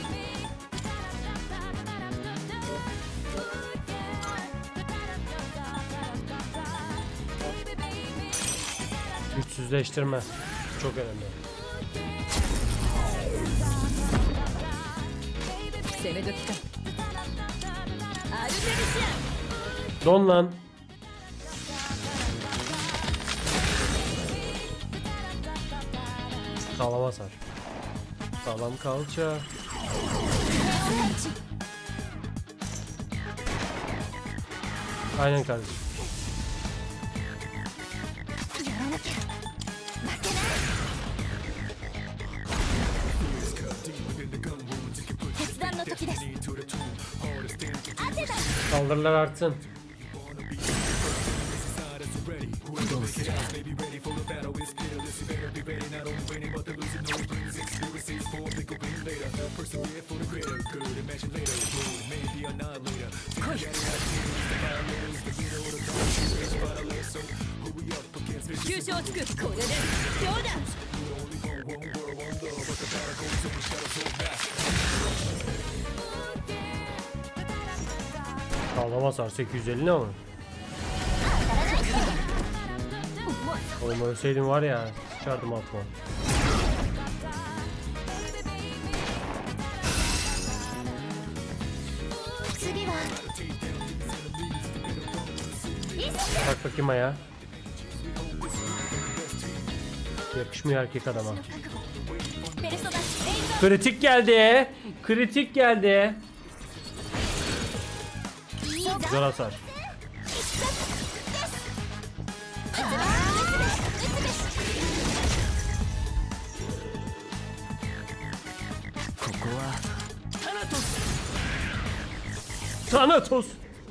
Güçsüzleştirme. Çok önemli. 攻め時か。アルテミシ Don lan. Sağlam hasar. Sağlam kalça. Aynen kardeşim. やらなきゃ負けない。決断の時です。当てた。 Saldırılar artsın. どうする。 急所。 をつく。これでどうだ。 Sağlam hasar 850 ne ama? Oğlum ölseydim var ya çıkardım atma. Bak bakayım ayağa. Yakışmıyor erkek adama. Kritik geldi. Kritik geldi. Güzel hasar. Thanatos.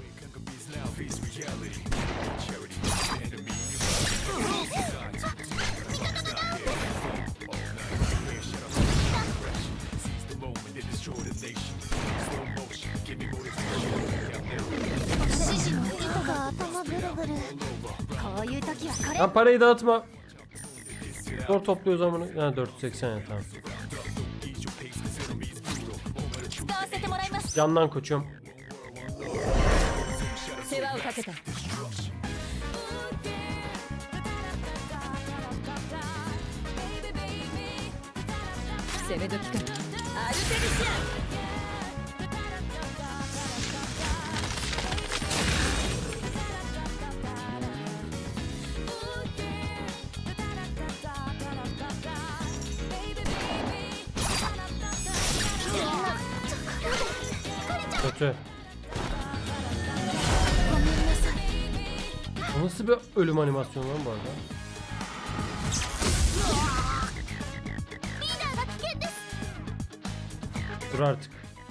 Lan parayı dağıtma. Zor topluyor zamanı. Ha 480 ya tamam. Candan koçum. Kötü. Bu nasıl bir ölüm animasyonu lan bu arada? Dur artık.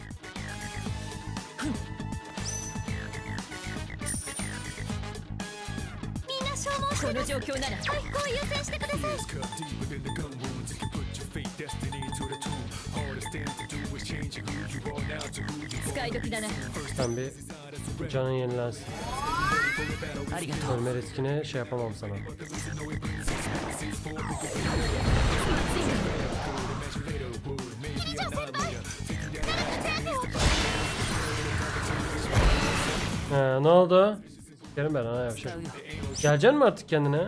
Sen bir canın yenilensin. Ölme riskine şey yapamam sana. Ne oldu? Gelin ben ana yavşak. Geleceksin mi artık kendine?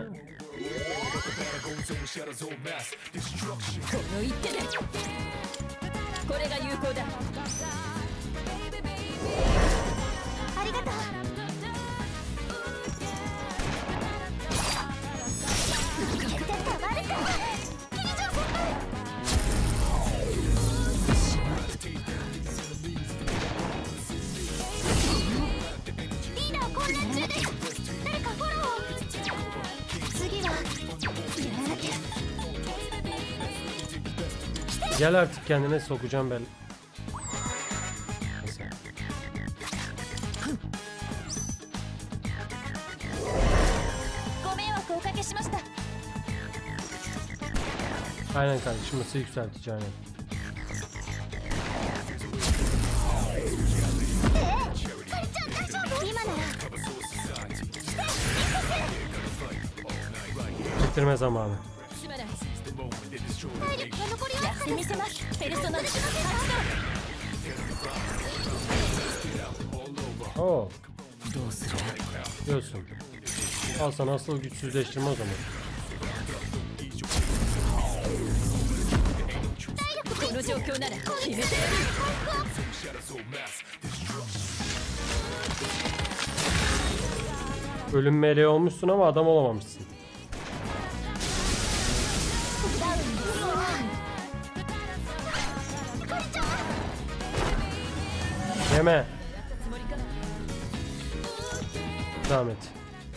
Gel artık kendine sokacağım ben. Neyse. Aynen kardeşim nasıl yükselteceğini. Bitirme zamanı. Oo. Diyorsun. Al sana asıl güçsüzleştirme o zaman. Ölüm meleği olmuşsun ama adam olamamışsın. Yeme. Devam et.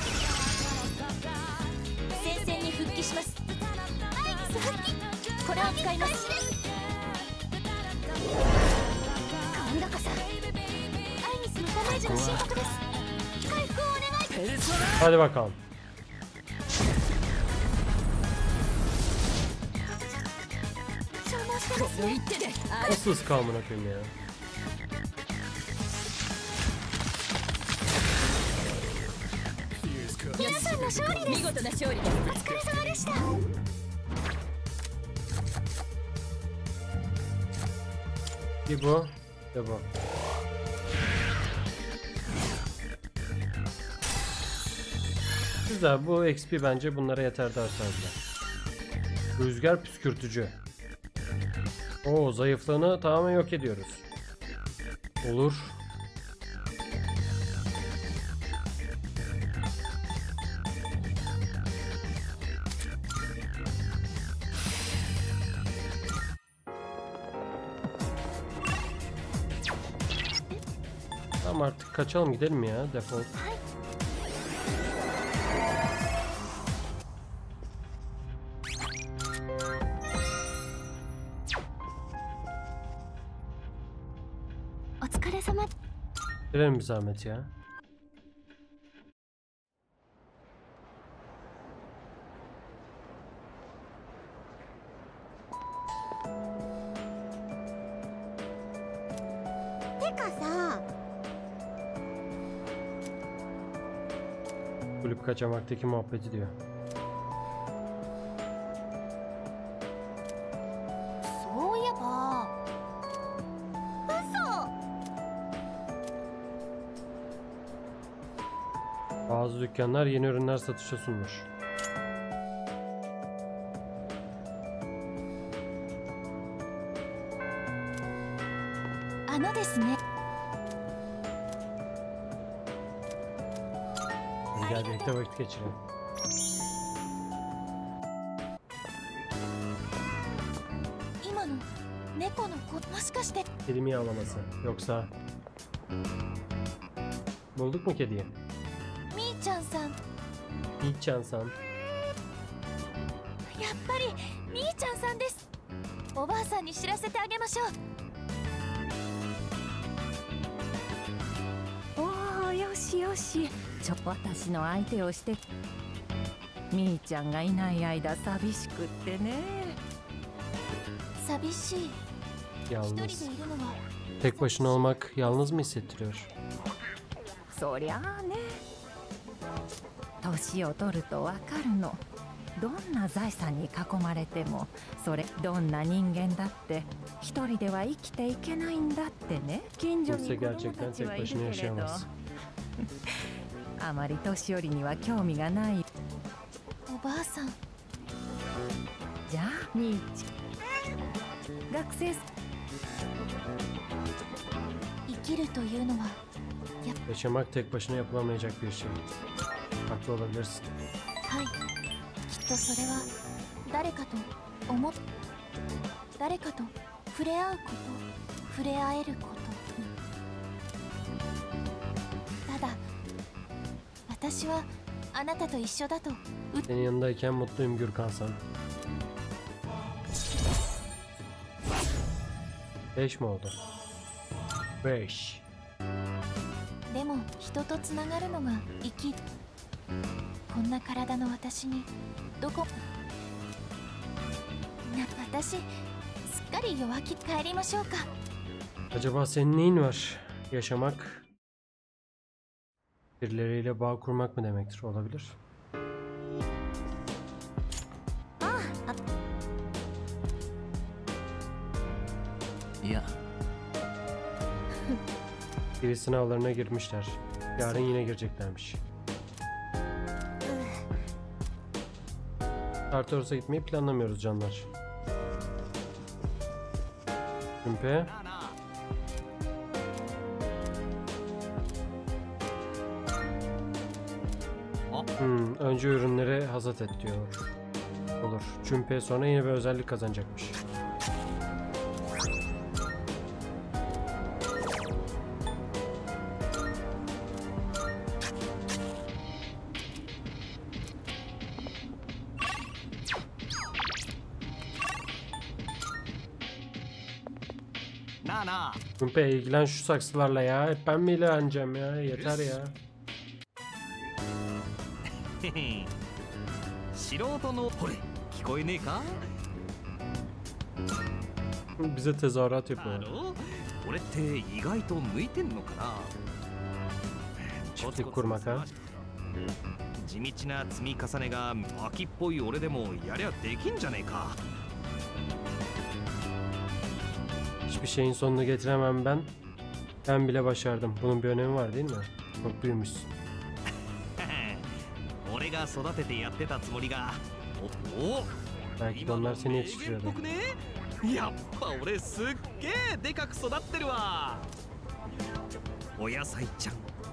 Hadi bakalım. Nasıl ıskalmına koyayım ya? 勝利です。見事な勝利です。 お疲れ様でした。 Bu. İşte bu. Güzel, bu XP bence bunlara yeterdi arkadaşlar. Rüzgar püskürtücü. Oo, zayıflığını tamamen yok ediyoruz. Olur. Tamam, artık kaçalım, gidelim ya, defol. Gidelim bir zahmet ya. Kulüp kaçamaktaki muhabbeti diyor. Bazı dükkanlar yeni ürünler satışa sunmuş. Gel birlikte vakit geçirelim. Kedi miyavlaması. Yoksa... Bulduk mu kediyi? Mi-chan-san. Mi-chan-san. やっぱりみーちゃんさんです。おばあさんに知らせてあげましょう。 おお、よしよし。私の相手をして。みーちゃんがいない間寂しくってね。 寂しい。 Yalnız. Tek başına olmak yalnız mı hissettiriyor? そりゃあね。年を取るとわかるの。どんな財産に囲まれても、それどんな人間だって一人では生きていけないんだってね。近所に子供たちはいるけれど、あまり年寄りには興味がない。 おばあさん。 じゃあみーちゃん、学生生きるというのは Yaşamak tek başına yapılamayacak bir şey. Haklı olabilirsin. はい。きっとそれは誰かと誰かと触れ合うこと、触れ合えること。ただ、私はあなたと一緒だと。 Senin yanındayken mutluyum Gürkan-san. 5 mi oldu? 5. でも人とつながるのが生きる。こんな体の私にどこ私すっかり弱気。帰りましょうか。 Acaba senin neyin var? Yaşamak birileriyle bağ kurmak mı demektir? Olabilir. Ya. Biri sınavlarına girmişler. Yarın yine gireceklermiş. Tartaros'a gitmeyi planlamıyoruz canlar. Kümpe. Önce ürünleri hasat et diyor. Olur. Çünkü sonra yeni bir özellik kazanacakmış. Kümpe ilgilen şu saksılarla ya. Hep ben mi ilgileneceğim ya? Yeter ya. 素人のほれ聞こえねえか Bize tezahürat yapıyor. 俺って意外と向いてんのかな Çiftlik kurmak ha. 地道な積み重ねが秋っぽい俺でもやりゃできんじゃねえか。 Hiçbir şeyin sonunu getiremem ben. Ben bile başardım. Bunun bir önemi var değil mi? Çok duymuşsun. 俺が育ててやってたつもりが、お、 Belki de onlar seni yetiştiriyordu. やっぱ俺すっげえでかく育ってるわ。お野菜ちゃん。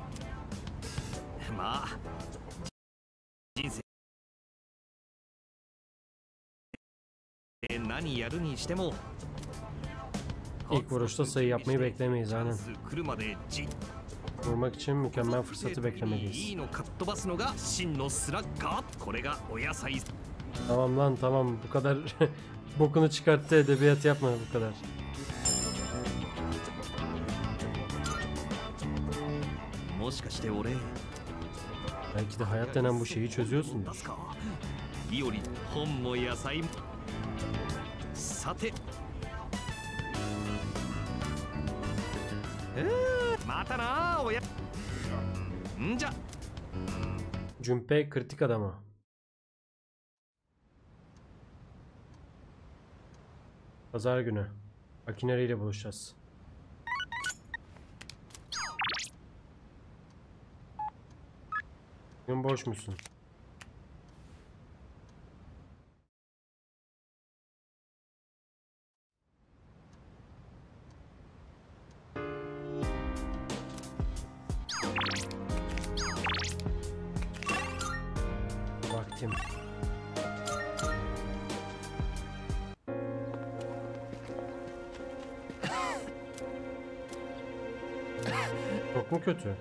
まあ人生何やるにしても İlk vuruşta sayı yapmayı beklemeyiz aynen. 来るまでじ Vurmak için mükemmel fırsatı い beklemeliyiz. いのかっ飛ばすのが真のスラッガー。これがお野菜。 Tamam lan tamam bu kadar bokunu çıkarttı edebiyat yapma bu kadar. もしかして俺 Belki de hayat denen bu şeyi çözüyorsun. 出すか。いおり本も野菜も。さて。またなおや。んじゃ。 Junpei kritik adamı. Pazar günü. Akinari ile buluşacağız. Bugün boş musun? Vaktim. Çok mu kötü?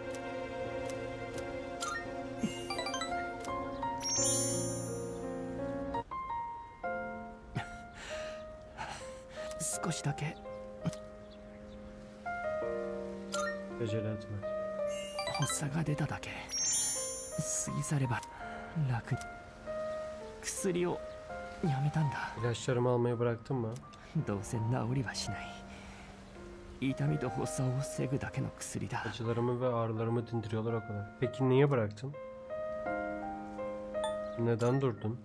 少しだけ Acele etme. 発作が出ただけ。過ぎ去れば楽に。薬をやめたんだ。 İlaçlarımı almayı bıraktın mı? どうせ治りはしない。痛みと発作を防ぐだけの薬だ。 Acılarımı ve ağrılarımı dindiriyorlar o kadar. Peki niye bıraktın? Neden durdun?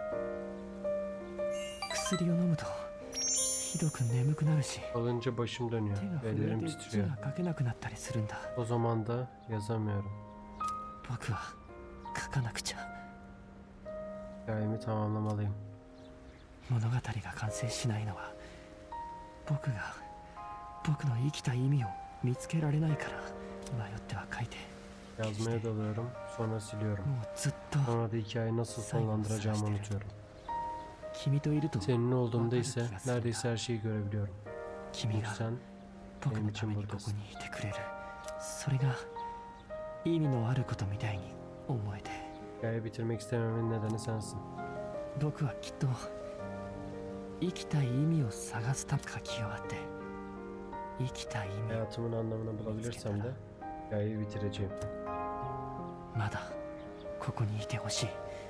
薬を飲むとひどく眠くなるし、 Alınca başım dönüyor. 手が震え Ellerim て字 titriyor. が書けなくなったりするんだ。 O zaman da yazamıyorum. 僕は書かなくちゃ。 Hikayemi tamamlamalıyım. 物語が完成しないのは僕が僕の生きた意味を見つけられないから。迷っては書いて Yazmaya dalıyorum. Sonra siliyorum. もうずっと Sonra da hikayeyi nasıl sonlandıracağımı unutuyorum. 君といると Seninle olduğumda ise neredeyse her şeyi görebiliyorum. 君 Çünkü が sen 僕 benim のた için めにここ buradasın. にいてくれる。それが意味のあることみたいに思えて。 Hikayeyi bitirmek istememin nedeni sensin. 僕はきっと生きた意味を探すため書き終わって生きた意味 Hayatımın anlamını bulabilirsem de hikayeyi bitireceğim. まだここにいてほしい。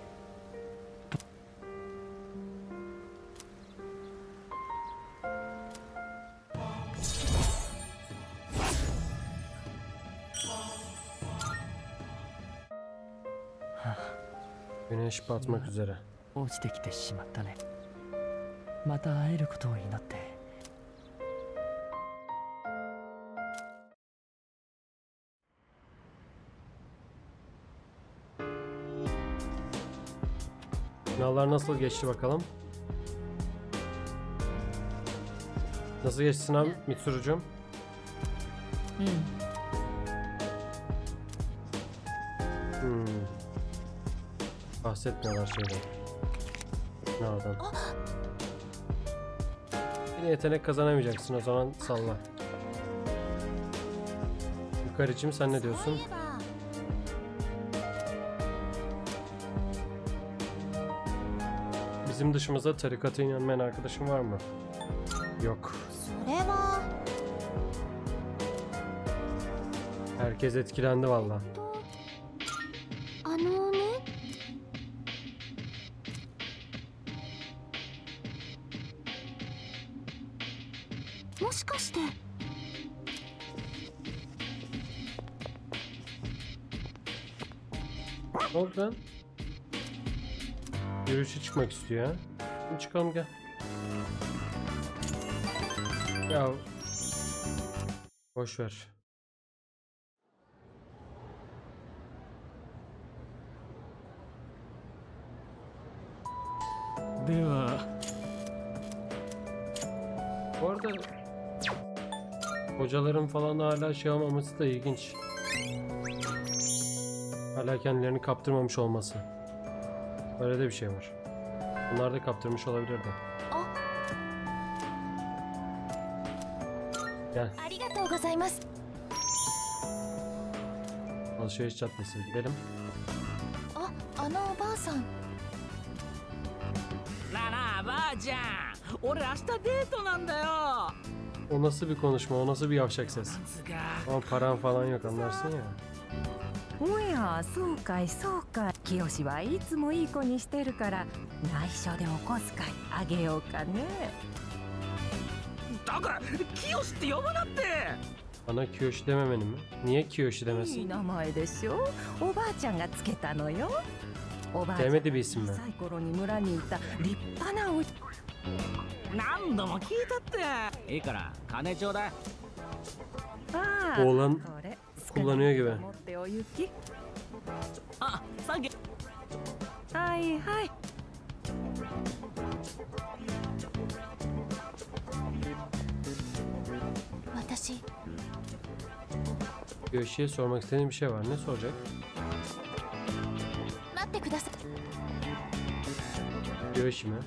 Güneş batmak üzere. 落ちてきてしまったね。また会えることを祈って。 Sınavlar nasıl geçti bakalım? Nasıl geçti sınav Mitsuru'cum? Bahsetmiyorlar şeyden. Sınavdan. Yine yetenek kazanamayacaksın, o zaman salla. Yukarıcım sen ne diyorsun? Bizim dışımızda tarikata inanmayan arkadaşın var mı? Yok. それは Herkes etkilendi valla. あのね、もしかして Aa, Ne oldu lan? Yürüyüşe çıkmak istiyor ha. Şimdi çıkalım gel. Ya boş ver. Bu arada hocaların falan hala şey olmaması da ilginç. Hala kendilerini kaptırmamış olması. Böyle de bir şey var. Bunlar da kaptırmış olabilir de. Gel. ありがとうございます。 Alışveriş caddesi gidelim. あのおばあさん。 なあなあばあちゃん、俺明日デートなんだよ。 O nasıl bir konuşma, o nasıl bir yavşak ses. つか Ama paran falan yok anlarsın ya. おやそうかいそうかい。清はいつもいい子にしてるから内緒でお小遣いあげようかね。 だから清って呼ぶなって。 Bana Kiyoshi dememeni mi? Niye Kiyoshi いい demesin? 名前でしょ。おばあちゃんがつけたのよ。おばあちゃん Sevmediği bir isim mi? 小さい頃に村にいた立派なお何度も聞いたっていいから金ちょうだい。 ああ Oğlan これ kullanıyor gibi. 持ってお行き。 あ、サンキュー。 はいはい。 私 Kiyoshi'ye sormak istediğim bir şey var. Ne soracak? 待ってください。 Kiyoshi mi?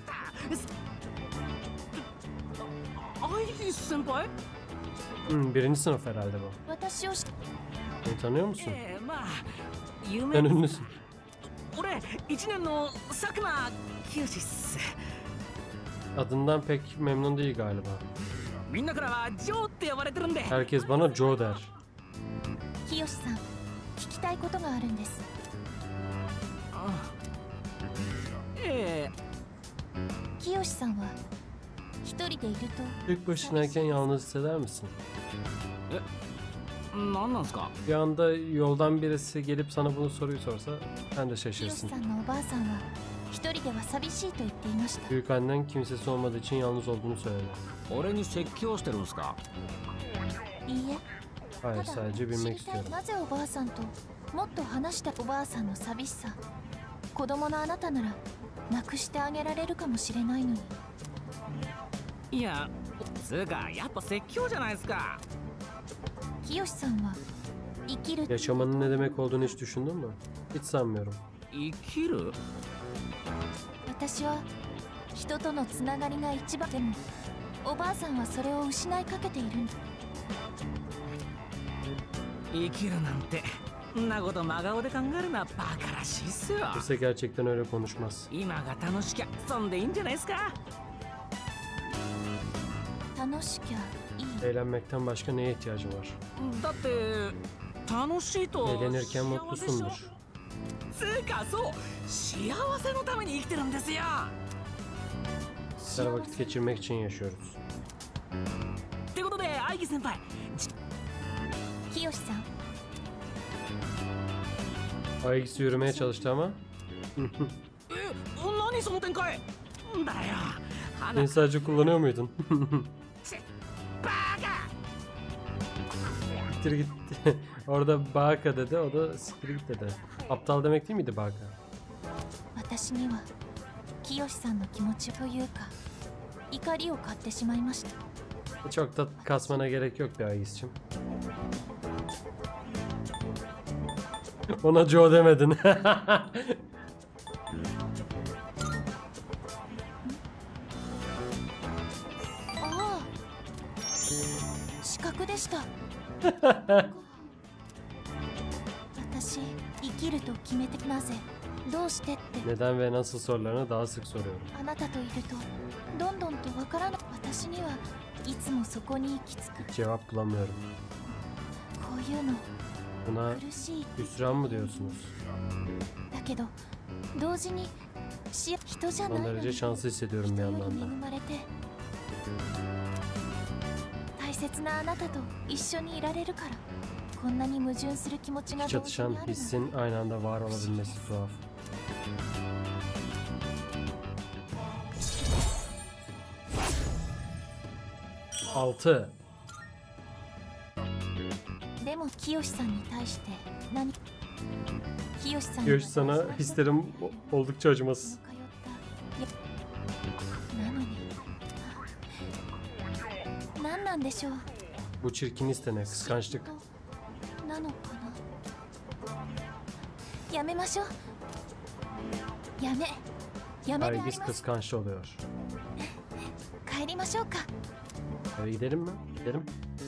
アイリス先輩？ Birinci sınıf herhalde bu. 私をし Beni tanıyor musun? まあ有名 Sen ünlüsün. 俺一年の佐久間清っす。 Adından pek memnun değil galiba. みんなからはジョーって呼ばれてるんで。 Herkes bana Joe der. 清さん、聞きたいことがあるんです。 あええ。 清さんは一人でいると Tek başınayken yalnız hisseder misin? 何なんすか？ Bir anda yoldan birisi gelip sana bunu soruyu sorsa sen de 清 şaşırsın. さんのおばあさんは一人では寂しいと言っていました。 Büyük annen kimsesi olmadığı için yalnız olduğunu söyledi. 俺に説教してるんすか？ いいえ、 Hayır ただ sadece 知 bilmek りたい istiyorum. なぜおばあさんともっと話したおばあさんの寂しさ。子供のあなたならなくしてあげられるかもしれないのに。 いや、つうかやっぱ説教じゃないですか。 清さんは生きる Yaşamanın ne demek olduğunu hiç düşündün mü? Hiç sanmıyorum. 生きる？ 私は人とのつながりが一番でもおばあさんはそれを失いかけているんだ。 生きるなんてんなこと真顔で考えるのはバカらしいっすよ。 Kimse gerçekten öyle konuşmaz. 今が楽しきゃそんでいいんじゃないですか。 楽しきゃいい。 Eğlenmekten başka neye ihtiyacın var? だって楽しいと Eğlenirken 幸せでしょ。 mutlusundur. つうかそう幸せのために生きてるんですよ。 Güzel vakit geçirmek için yaşıyoruz. ってことで愛義先輩。 清さん、 Aygisi yürümeye çalıştı ama え、何その展開？だよ。花 beni sadece kullanıyor muydun? バカ。 Siktir gitti. Orada baka dedi, o da siktir git dedi. Aptal demek değil miydi baka? 私には清さんの気持ちというか怒りを買ってしまいました。 Çok da kasmana gerek yok bir Aygis'cim. Ona Joe demedin. ああ、資格でした。私生きると決めてなぜどうしてって Neden ve nasıl sorularını daha sık soruyorum. あなたといるとどんどんとわからない。私にはいつもそこに行き着く。 Cevap bulamıyorum. こういうの Buna 苦しい。 hüsran mı diyorsunuz? だけど同時に人じゃない Son のに derece şanslı hissediyorum 人 bir より yandan 恵 da. まれて大切なあなたと一緒にいられるから。 こんなに矛盾する気持ちが İki 同時 çatışan にあるの hissin aynı anda var olabilmesi tuhaf. Altı. でも清さんに対して何清さんに Yoshi sana hislerim oldukça acımasız. なのに何なんでしょう Bu çirkin his de ne? Kıskançlık. なのかなやめましょうやめであり Herkes ます kıskançlı oluyor. 帰りましょうか Eve gidelim mi? Gidelim.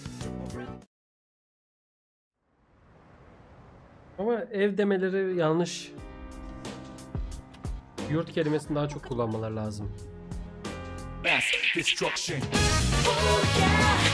Ama ev demeleri yanlış. Yurt kelimesini daha çok kullanmaları lazım. Mass destruction. Oh yeah